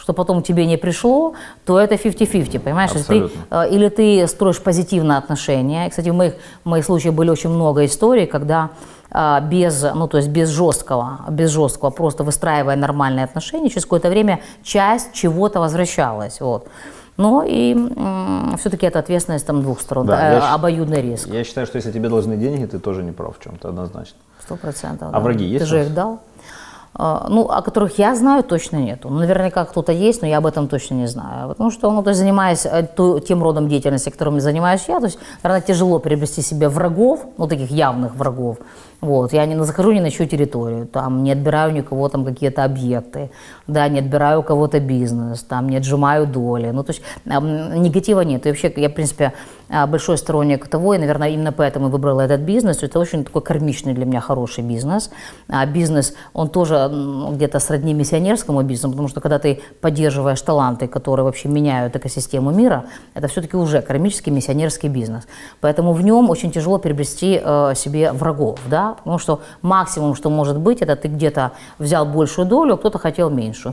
что потом тебе не пришло, то это 50-50, понимаешь? Абсолютно. Или ты строишь позитивные отношения. И, кстати, в моих случаях были очень много историй, когда без жесткого, просто выстраивая нормальные отношения, через какое-то время часть чего-то возвращалась. Вот. Но и все-таки это ответственность там двух сторон, да, обоюдный риск. Я считаю, что если тебе должны деньги, ты тоже не прав в чем-то, однозначно. 100%. А враги есть? Ты же их дал? О которых я знаю, точно нету. Наверняка кто-то есть, но я об этом точно не знаю. Потому что, занимаясь тем родом деятельности, которым занимаюсь я, то есть, наверное, тяжело приобрести себе врагов, таких явных врагов. Вот. Я не захожу ни на чью территорию, там, не отбираю никого там какие-то объекты, да, не отбираю у кого-то бизнес, там, не отжимаю доли. То есть негатива нет. И вообще, я, в принципе, большой сторонник того, и, наверное, именно поэтому выбрала этот бизнес. Это очень такой кармичный для меня хороший бизнес. Бизнес, он тоже где-то сродни миссионерскому бизнесу, потому что когда ты поддерживаешь таланты, которые вообще меняют экосистему мира, это все-таки уже кармический миссионерский бизнес. Поэтому в нем очень тяжело приобрести себе врагов, да, потому что максимум, что может быть, это ты где-то взял большую долю, а кто-то хотел меньшую.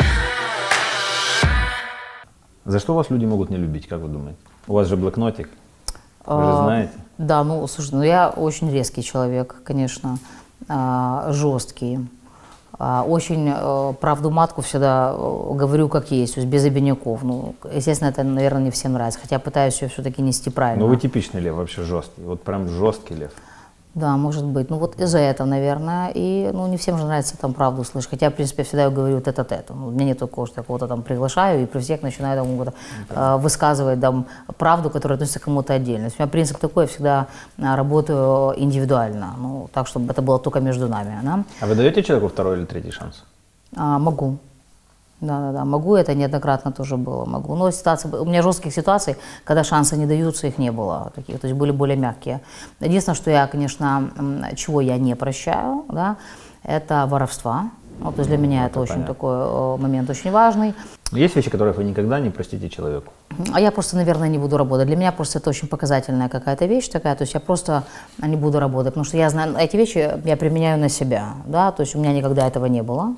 За что вас люди могут не любить, как вы думаете? У вас же блокнотик, вы же знаете. Да, слушай, я очень резкий человек, конечно, жесткий. Очень правду матку всегда говорю как есть, то есть без обиняков. Естественно, это, наверное, не всем нравится, хотя пытаюсь ее все-таки нести правильно. Вы типичный лев, вообще жесткий, вот прям жесткий лев. Да, может быть. Из-за этого, наверное. И не всем же нравится там правду слышать. Хотя, в принципе, я всегда говорю это. У меня нет такого, что я кого-то там приглашаю и при всех начинаю высказывать правду, которая относится к кому-то отдельно. У меня принцип такой, я всегда работаю индивидуально, так, чтобы это было только между нами. Да? А вы даете человеку второй или третий шанс? Могу. Да, могу, это неоднократно тоже было, могу. Но у меня жестких ситуаций, когда шансы не даются, их не было таких, то есть были более мягкие. Единственное, что я, конечно, чего я не прощаю, да, это воровство. То есть для меня это очень такой момент очень важный. Есть вещи, которые вы никогда не простите человеку? А я просто, наверное, не буду работать. Для меня просто это очень показательная какая-то вещь такая, то есть я просто не буду работать, потому что я знаю, эти вещи я применяю на себя, да, то есть у меня никогда этого не было.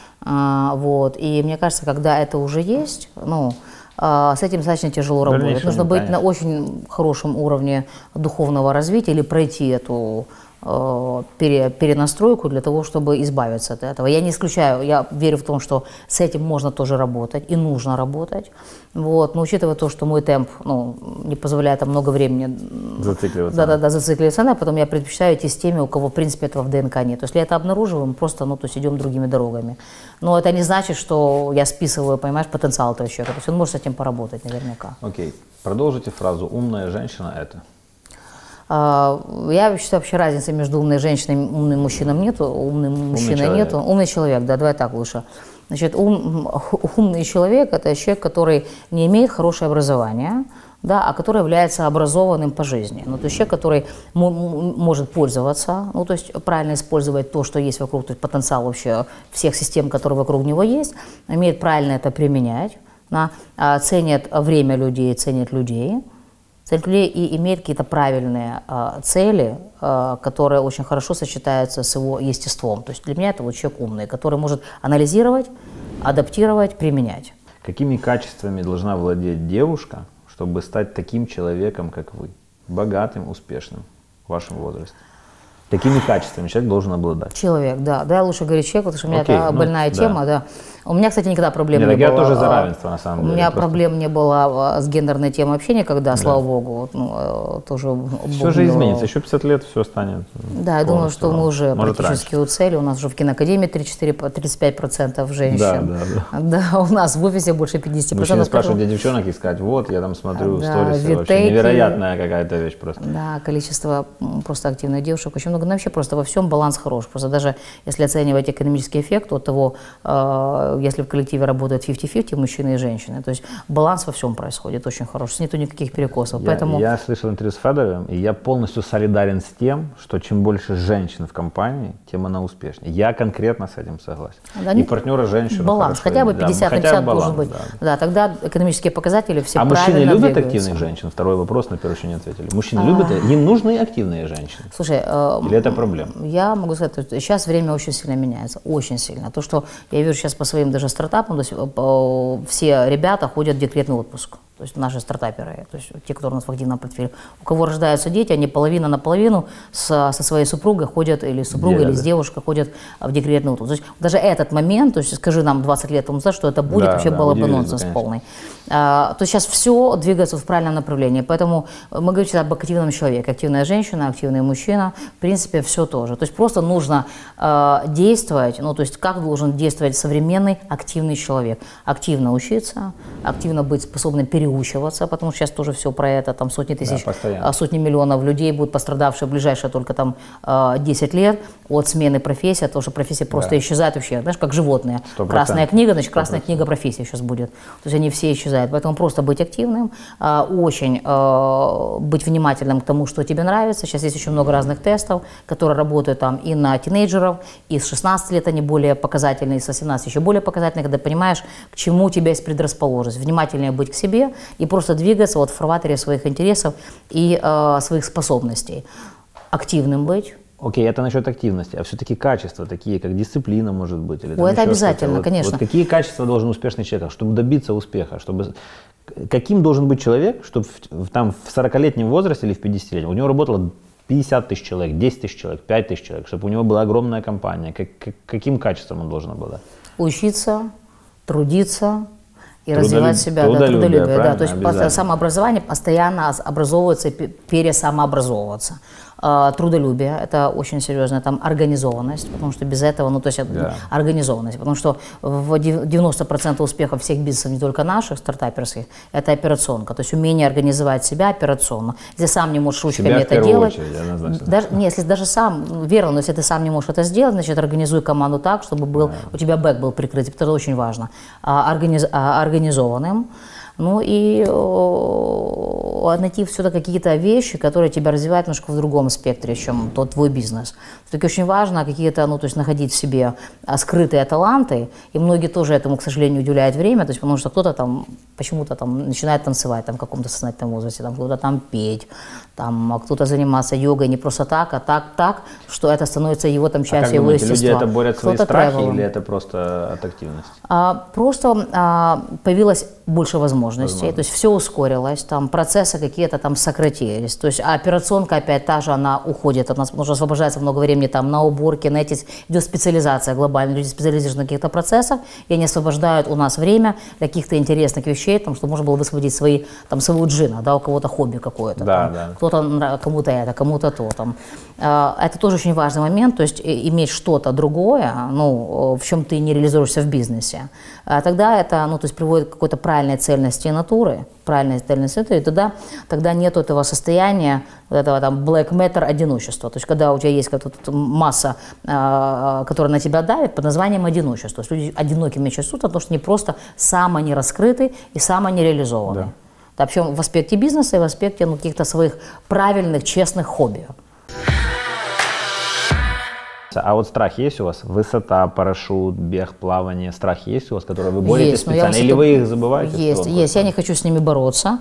И мне кажется, когда это уже есть, с этим достаточно тяжело работать. Нужно быть на очень хорошем уровне духовного развития или пройти эту перенастройку для того, чтобы избавиться от этого. Я не исключаю, я верю в том, что с этим можно тоже работать и нужно работать. Но учитывая то, что мой темп не позволяет много времени зацикливаться, потом я предпочитаю идти с теми, у кого в принципе этого в ДНК нет. То есть если это обнаруживаем, просто то есть идем другими дорогами. Но это не значит, что я списываю, понимаешь, потенциал этого человека. То есть он может с этим поработать наверняка. Окей. Продолжите фразу «умная женщина – это». Я считаю, вообще разницы между умной женщиной и умным мужчиной нету. Умным мужчиной нету. Умный человек, да, давай так лучше. Значит, умный человек – это человек, который не имеет хорошее образование, да, а который является образованным по жизни. То есть человек, который может пользоваться, то есть правильно использовать то, что есть вокруг, то есть потенциал вообще всех систем, которые вокруг него есть, умеет правильно это применять, да, ценит время людей, ценит людей и имеет какие-то правильные цели, которые очень хорошо сочетаются с его естеством. То есть для меня это человек умный, который может анализировать, адаптировать, применять. Какими качествами должна владеть девушка, чтобы стать таким человеком, как вы? Богатым, успешным в вашем возрасте. Такими качествами человек должен обладать. Человек, да. Да, лучше говорить человек, потому что у меня это больная тема, да. У меня, кстати, никогда проблем не было. Я тоже за равенство, на самом деле. У меня проблем не было с гендерной темой вообще никогда, слава богу. Тоже все же изменится, еще 50 лет все станет. Да, я думаю, что мы уже практически у цели. У нас уже в киноакадемии 35% женщин. Да, у нас в офисе больше 50%. Мужчины спрашивают, где девчонок искать. Вот, я там смотрю сторисы, вообще невероятная какая-то вещь просто. Да, количество просто активных девушек очень много. Но вообще просто во всем баланс хорош. Просто даже если оценивать экономический эффект от того, если в коллективе работают 50-50 мужчины и женщины, то есть баланс во всем происходит очень хороший, нету никаких перекосов. Я слышал интервью с Федоровым, и я полностью солидарен с тем, что чем больше женщин в компании, тем она успешнее. Я конкретно с этим согласен. Да, и партнеры женщины. Баланс, хотя бы 50 на 50 должен быть. Да, тогда экономические показатели все правильно мужчины любят двигаются. Активных женщин? Второй вопрос, на первый еще не ответили. Мужчины любят, им нужны активные женщины? Слушай, или это проблема? Я могу сказать, что сейчас время очень сильно меняется, очень сильно. То, что я вижу сейчас по своим своим даже стартапом, то есть все ребята ходят в декретный отпуск. То есть наши стартаперы, то есть те, которые у нас в активном портфеле. У кого рождаются дети, они половина на половину со своей супругой ходят, или с супругой, или с девушкой ходят в декретный отпуск. То есть даже этот момент, то есть скажи нам 20 лет тому назад, что это будет, вообще было бы нонсенс полный. То есть сейчас все двигается в правильном направлении. Поэтому мы говорим сейчас об активном человеке. Активная женщина, активный мужчина, в принципе, все тоже. То есть просто нужно действовать, ну то есть как должен действовать современный активный человек. Активно учиться, активно быть способным переучиваться, потому что сейчас тоже все про это, там сотни тысяч, сотни миллионов людей будут пострадавшие в ближайшие только там 10 лет от смены профессии, от того, что профессия просто исчезает вообще, знаешь, как животные. 100%. Красная книга, значит, красная книга профессии сейчас будет. То есть они все исчезают. Поэтому просто быть активным, очень быть внимательным к тому, что тебе нравится. Сейчас есть еще много разных тестов, которые работают там и на тинейджеров, и с 16 лет они более показательные, и с 18 еще более показательные, когда понимаешь, к чему у тебя есть предрасположенность. Внимательнее быть к себе и просто двигаться вот в фарватере своих интересов и своих способностей. Активным быть. Окей, это насчет активности, а все-таки качества, такие как дисциплина, может быть? Или это обязательно, конечно. Вот какие качества должен успешный человек, чтобы добиться успеха? Каким должен быть человек, чтобы там в 40-летнем возрасте или в 50-летнем у него работало 50 тысяч человек, 10 тысяч человек, 5 тысяч человек, чтобы у него была огромная компания? Каким качеством он должен обладать? Учиться, трудиться и развивать себя, трудолюбие. Да, то есть самообразование постоянно образовывается, пересамообразовываться. Трудолюбие – это очень серьезная там организованность, потому что без этого, ну то есть организованность, потому что в 90% успеха всех бизнесов, не только наших, стартаперских, это операционка, то есть умение организовать себя операционно. Если сам не можешь ручками это делать, если даже сам, верно, но если ты сам не можешь это сделать, значит организуй команду так, чтобы у тебя бэк был прикрыт, это очень важно, организованным. Ну и найти все-таки какие-то вещи, которые тебя развивают немножко в другом спектре, чем тот твой бизнес. Все-таки очень важно какие-то, ну, то есть находить в себе скрытые таланты, и многие тоже этому, к сожалению, уделяют время, то есть потому что кто-то там почему-то там начинает танцевать там, в каком-то сознательном возрасте, там кто-то там петь, там кто-то заниматься йогой не просто так, а так, что это становится его там частью его естества. Люди это борют свои страхи или это просто от активности? Просто появилось больше возможностей, то есть все ускорилось, там процессы какие-то там сократились, то есть операционка опять та же, она уходит от нас, потому что освобождается много времени там на уборке, на эти, идет специализация глобальная, люди специализируются на каких-то процессах, и они освобождают у нас время для каких-то интересных вещей, там, чтобы можно было высвободить своего джина, да, у кого-то хобби какое-то, кто-то кому-то это, кому-то то, там. Это тоже очень важный момент, то есть иметь что-то другое, ну, в чем ты не реализуешься в бизнесе, тогда это, ну, то есть приводит к какой-то правильной цельности натуры, и тогда нет этого состояния, вот этого там black matter одиночества, то есть когда у тебя есть какая-то масса, которая на тебя давит, под названием одиночество, то есть люди одинокими чувствуют, потому что они просто самонераскрыты и самонереализованы. Да. Причем в аспекте бизнеса и в аспекте каких-то своих правильных, честных хобби. А вот страх есть у вас? Высота, парашют, бег, плавание. Страхи есть у вас, которые вы боретесь специально? Или вы их забываете? Есть. Я не хочу с ними бороться.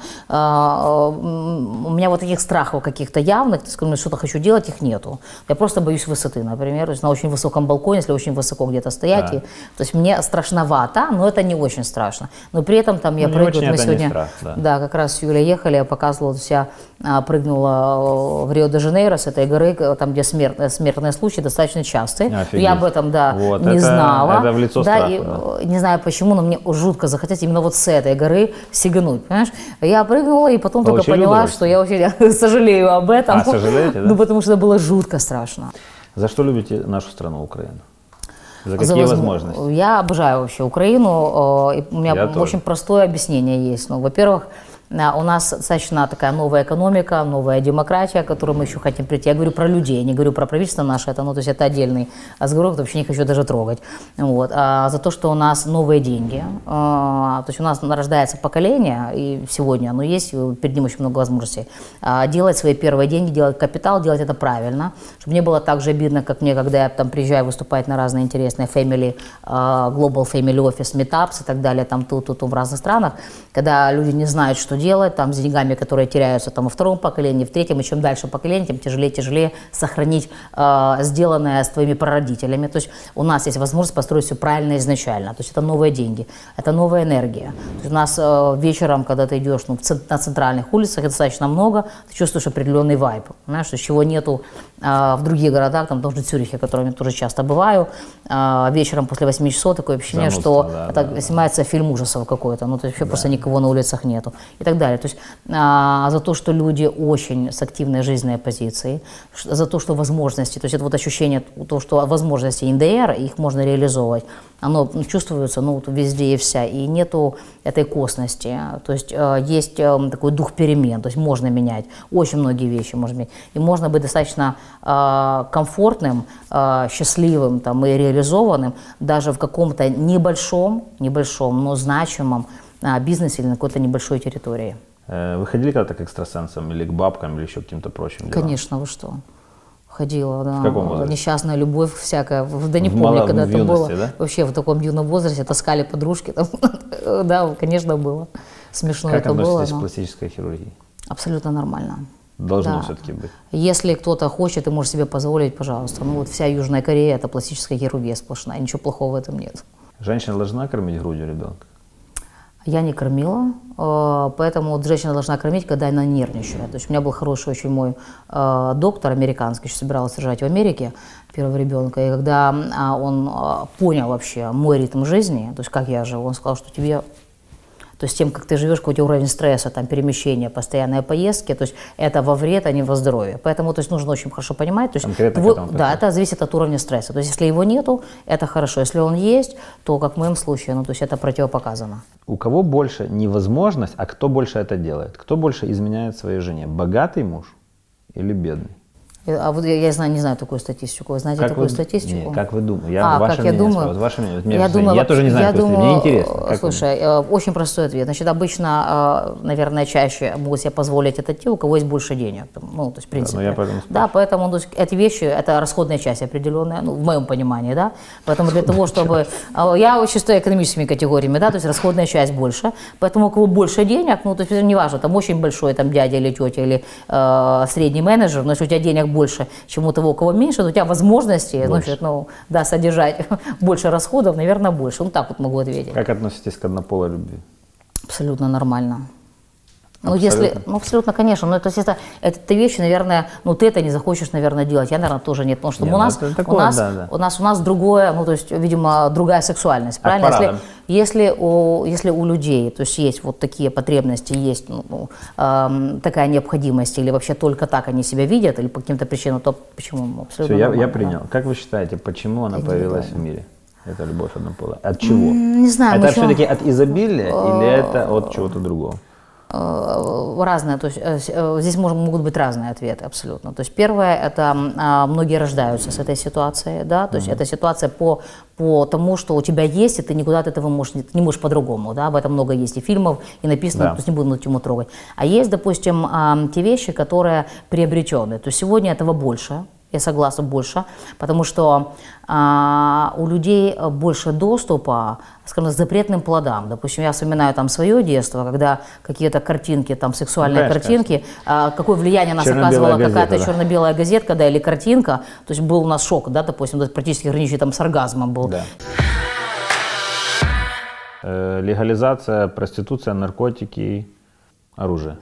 У меня вот таких страхов каких-то явных, скажем, что-то хочу делать, их нету. Я просто боюсь высоты, например. То есть на очень высоком балконе, если очень высоко где-то стоять. Да. То есть мне страшновато, но это не очень страшно. Но при этом там я прыгаю. Мы сегодня, страх, да, как раз с Юлей ехали, я показывала, я прыгнула в Рио-де-Жанейро с этой горы, там, где смертные случаи достаточно частые. Я об этом, не знала. Это в лицо страху, и не знаю почему, но мне жутко захотелось именно вот с этой горы сигануть, понимаешь? Я прыгнула и потом только поняла, что я очень сожалею об этом. Сожалеете, да? Ну, потому что это было жутко страшно. За что любите нашу страну, Украину? За какие возможности? Я обожаю вообще Украину. И у меня очень простое объяснение есть. Ну, во-первых, у нас достаточно такая новая экономика, новая демократия, к которой мы еще хотим прийти. Я говорю про людей, не говорю про правительство наше, это, ну, то есть это отдельный разговор, вообще не хочу даже трогать. Вот. За то, что у нас новые деньги, то есть у нас рождается поколение, и сегодня оно есть, перед ним очень много возможностей, делать свои первые деньги, делать капитал, делать это правильно, чтобы не было так же обидно, как мне, когда я там приезжаю выступать на разные интересные family, global family office, meetups и так далее, там тут в разных странах, когда люди не знают, что что делать там с деньгами, которые теряются там во втором поколении, в третьем, и чем дальше поколение, тем тяжелее и тяжелее сохранить сделанное с твоими прародителями. То есть у нас есть возможность построить все правильно изначально. То есть это новые деньги, это новая энергия. То есть у нас вечером, когда ты идешь на центральных улицах, это достаточно много, ты чувствуешь определенный вайб, знаешь, чего нету в других городах, там, в том же Цюрихе, в котором я тоже часто бываю, вечером после 8 часов такое ощущение, что это снимается фильм ужасов какой-то, ну, то есть вообще просто никого на улицах нету и так далее. То есть за то, что люди очень с активной жизненной позицией, за то, что возможности, то есть это вот ощущение, то, что возможности НДР, их можно реализовывать, оно чувствуется, ну, вот везде и вся, и нету этой косности, то есть есть такой дух перемен, то есть можно менять, очень многие вещи можно менять, и можно быть достаточно комфортным, счастливым там, и реализованным даже в каком-то небольшом, но значимом бизнесе или на какой-то небольшой территории. Вы ходили когда-то к экстрасенсам или к бабкам или еще к каким-то прочим делам? Конечно, вы что? Ходила, да. В каком возрасте? Несчастная любовь всякая. Да не помню, когда это было. Да? Вообще в таком юном возрасте таскали подружки. Там. Да, конечно, было. Смешно как это было. Как относитесь к пластической хирургии? Абсолютно нормально. Должно все-таки быть. Если кто-то хочет и может себе позволить, пожалуйста. Ну вот вся Южная Корея – это пластическая хирургия сплошная. Ничего плохого в этом нет. Женщина должна кормить грудью ребенка? Я не кормила, поэтому вот женщина должна кормить, когда она нервничает. То есть у меня был хороший очень мой доктор американский, еще собиралась рожать в Америке первого ребенка, и когда он понял вообще мой ритм жизни, то есть как я живу, он сказал, что тебе... То есть тем, как ты живешь, какой у тебя уровень стресса, там, перемещения, постоянные поездки, то есть это во вред, а не во здоровье. Поэтому то есть, нужно очень хорошо понимать. То есть, да, это зависит от уровня стресса. То есть если его нету, это хорошо. Если он есть, то, как в моем случае, ну, то есть это противопоказано. У кого больше невозможность, а кто больше это делает? Кто больше изменяет своей жене? Богатый муж или бедный? А вот я не знаю такую статистику. Вы знаете такую статистику? Нет, как вы думаете? Ваше мнение, думаю? Ваше мнение. Я тоже не знаю, мне интересно. Слушай, очень простой ответ. Значит, обычно, наверное, чаще могут себе позволить это те, у кого есть больше денег. Ну, то есть, в принципе. Да, поэтому то есть, эти вещи, это расходная часть определенная, ну, в моем понимании, да. Поэтому для того, чтобы... Я очень стою экономическими категориями, да, то есть расходная часть больше. Поэтому у кого больше денег, ну, то есть, неважно, там очень большой там дядя или тетя или средний менеджер, но если у тебя денег больше, чем у того, у кого меньше, то у тебя возможности, значит, ну, да, содержать больше расходов, наверное, больше. Ну, так вот могу ответить. Как относитесь к однополой любви? Абсолютно нормально. Ну, если, ну, абсолютно, конечно. Но это вещи, наверное, ну, ты это не захочешь, наверное, делать. Я, наверное, тоже нет. Потому что у нас другое, ну, то есть, видимо, другая сексуальность. Правильно? Если у людей, то есть, есть вот такие потребности, есть такая необходимость, или вообще только так они себя видят, или по каким-то причинам, то почему? Абсолютно все, я принял. Да. Как вы считаете, почему она появилась в мире? Это любовь однополая. От чего? Не знаю. Это все-таки от изобилия или это от чего-то другого? Разные, то есть здесь могут быть разные ответы абсолютно. То есть первое, это многие рождаются с этой ситуацией, да, то есть это ситуация по тому, что у тебя есть, и ты никуда от этого не можешь по-другому, да, об этом много есть и фильмов, и написано, да. То есть не буду на тему трогать. А есть, допустим, те вещи, которые приобретенные, то есть сегодня этого больше. Я согласна, больше, потому что у людей больше доступа, скажем, к запретным плодам. Допустим, я вспоминаю там свое детство, когда какие-то картинки, там сексуальные картинки, какое влияние на нас оказывала какая-то черно-белая газетка, да, или картинка, то есть был у нас шок, да, допустим, практически граничащий там с оргазмом был. Да. Легализация, проституция, наркотики, оружие.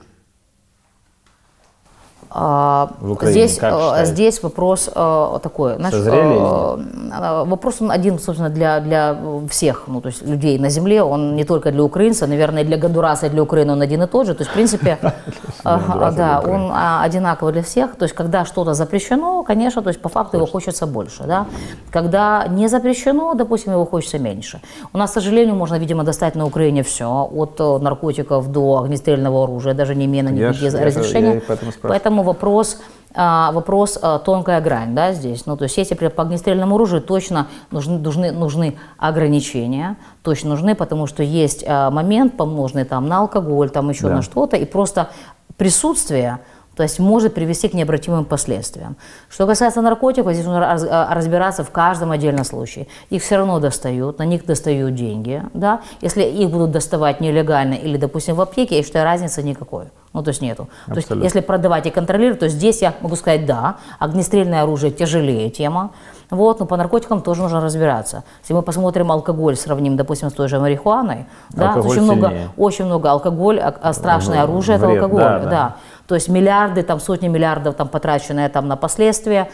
В Украине, здесь вопрос такой, знаешь, вопрос один, собственно, для всех, ну, то есть людей на земле, он не только для украинцев, наверное, для Гондураса и для Украины он один и тот же, то есть, в принципе, да, он одинаковый для всех, то есть, когда что-то запрещено, конечно, то есть, по факту его хочется больше, да, когда не запрещено, допустим, его хочется меньше. У нас, к сожалению, можно, видимо, достать на Украине все, от наркотиков до огнестрельного оружия, даже не имея на них разрешения, поэтому вопрос тонкая грань, да, здесь. Ну, то есть, если по огнестрельному оружию точно нужны ограничения, точно нужны, потому что есть момент, помноженный там на алкоголь, там еще на что-то, и просто присутствие, То есть может привести к необратимым последствиям. Что касается наркотиков, здесь нужно разбираться в каждом отдельном случае. Их все равно достают, на них достают деньги. Да? Если их будут доставать нелегально или, допустим, в аптеке, я считаю, разницы никакой. Ну, то есть нету. То есть, если продавать и контролировать, то здесь я могу сказать, да, огнестрельное оружие тяжелее тема. Вот, но по наркотикам тоже нужно разбираться. Если мы посмотрим алкоголь, сравним, допустим, с той же марихуаной, да, очень много алкоголь, страшное оружие это алкоголь, да. То есть миллиарды, там, сотни миллиардов там, потраченные там, на последствия,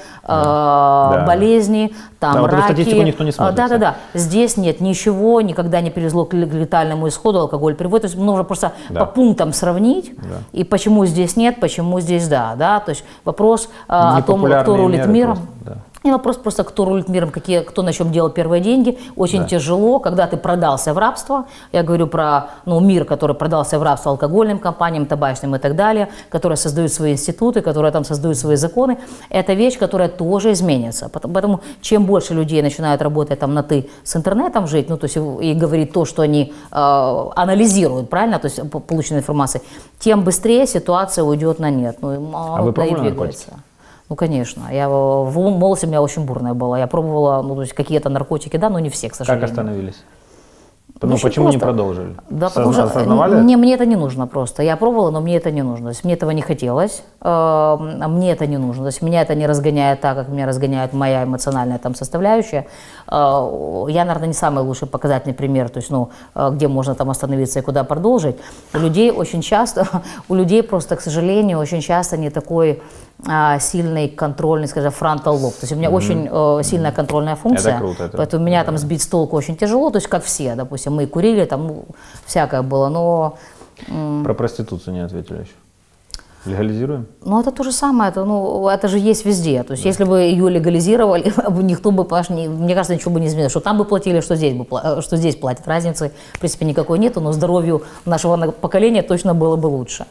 болезни, там, раки. Статистику никто не смотрит. Да. Здесь нет ничего, никогда не привезло к летальному исходу, алкоголь приводит. То есть нужно просто по пунктам сравнить, и почему здесь нет, почему здесь да. То есть вопрос о том, кто рулит миром. И вопрос просто, кто рулит миром, кто на чем делал первые деньги. Очень тяжело, когда ты продался в рабство. Я говорю про мир, который продался в рабство алкогольным компаниям, табачным и так далее, которые создают свои институты, которые там создают свои законы. Это вещь, которая тоже изменится. Поэтому чем больше людей начинают работать там на «ты» с интернетом жить, то есть и говорить то, что они анализируют, правильно, то есть полученной информацией, тем быстрее ситуация уйдет на нет. А вы пробовали наркотики? Ну, конечно. В молодости у меня очень бурная была. Я пробовала, то есть какие-то наркотики, да, но не все, к сожалению. Как остановились? Почему не продолжили? Да, потому что мне это не нужно просто. Я пробовала, но мне это не нужно. То есть мне этого не хотелось, мне это не нужно. То есть меня это не разгоняет так, как меня разгоняет моя эмоциональная там составляющая. Я, наверное, не самый лучший показательный пример, то есть, где можно там остановиться и куда продолжить. У людей просто, к сожалению, очень часто не такой сильный контрольный, скажем, фронтал лоб. То есть у меня очень сильная контрольная функция. Это круто. Поэтому меня там сбить с толку очень тяжело, то есть как все, допустим, мы курили, там всякое было, но... Про проституцию не ответили еще. Легализируем? Это то же самое, это же есть везде. То есть если бы ее легализировали, никто бы, мне кажется, ничего бы не изменилось. Что там бы платили, что здесь платят. Разницы, в принципе, никакой нету, но здоровью нашего поколения точно было бы лучше.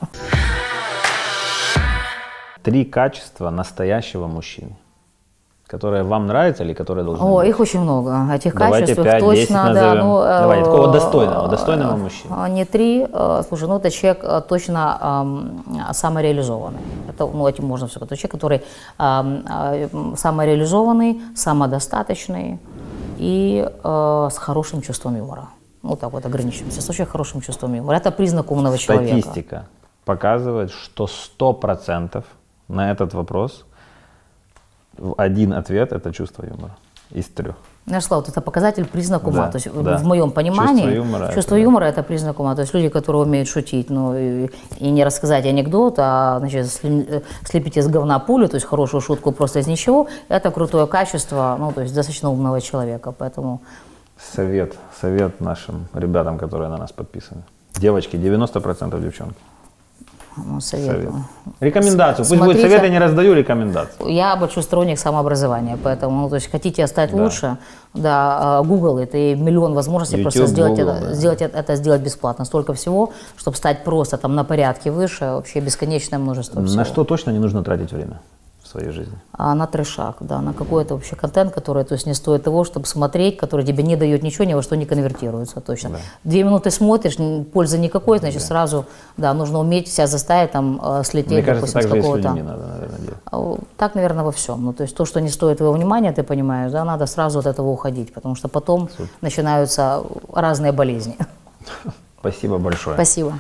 3 качества настоящего мужчины, которые вам нравятся или которые должны быть? Их очень много. Этих Давайте качеств 5, точно, 10 назовем. Давай, такого достойного мужчины. Не 3. Слушай, это человек точно самореализованный. Этим можно все сказать. Человек, который самореализованный, самодостаточный и с хорошим чувством юмора. Так вот ограничимся. С очень хорошим чувством юмора. Это признак умного человека. Статистика показывает, что 100% на этот вопрос один ответ – это чувство юмора из 3. Ярослав, это показатель, признак ума. То есть в моем понимании чувство юмора это признак ума. То есть люди, которые умеют шутить, и не рассказать анекдот, а слепить из говна пулю, то есть хорошую шутку просто из ничего, это крутое качество, то есть достаточно умного человека. Поэтому... Совет нашим ребятам, которые на нас подписаны. Девочки, 90% девчонки. Совет. Рекомендацию. Пусть будет совет, я не раздаю рекомендацию. Я большой сторонник самообразования, поэтому, то есть хотите стать лучше, Google это и миллион возможностей YouTube, просто сделать бесплатно. Столько всего, чтобы стать просто там на порядке выше, вообще бесконечное множество всего. На что точно не нужно тратить время в своей жизни? На трешак, на какой-то вообще контент, который, то есть, не стоит того, чтобы смотреть, который тебе не дает ничего, ни во что не конвертируется, точно. 2 минуты смотришь, пользы никакой, значит, сразу, нужно уметь себя заставить там слететь. Мне кажется, так же и с людьми надо, наверное, делать. Так, наверное, во всем. То есть то, что не стоит твоего внимания, ты понимаешь, надо сразу от этого уходить, потому что потом начинаются разные болезни. Спасибо большое. Спасибо.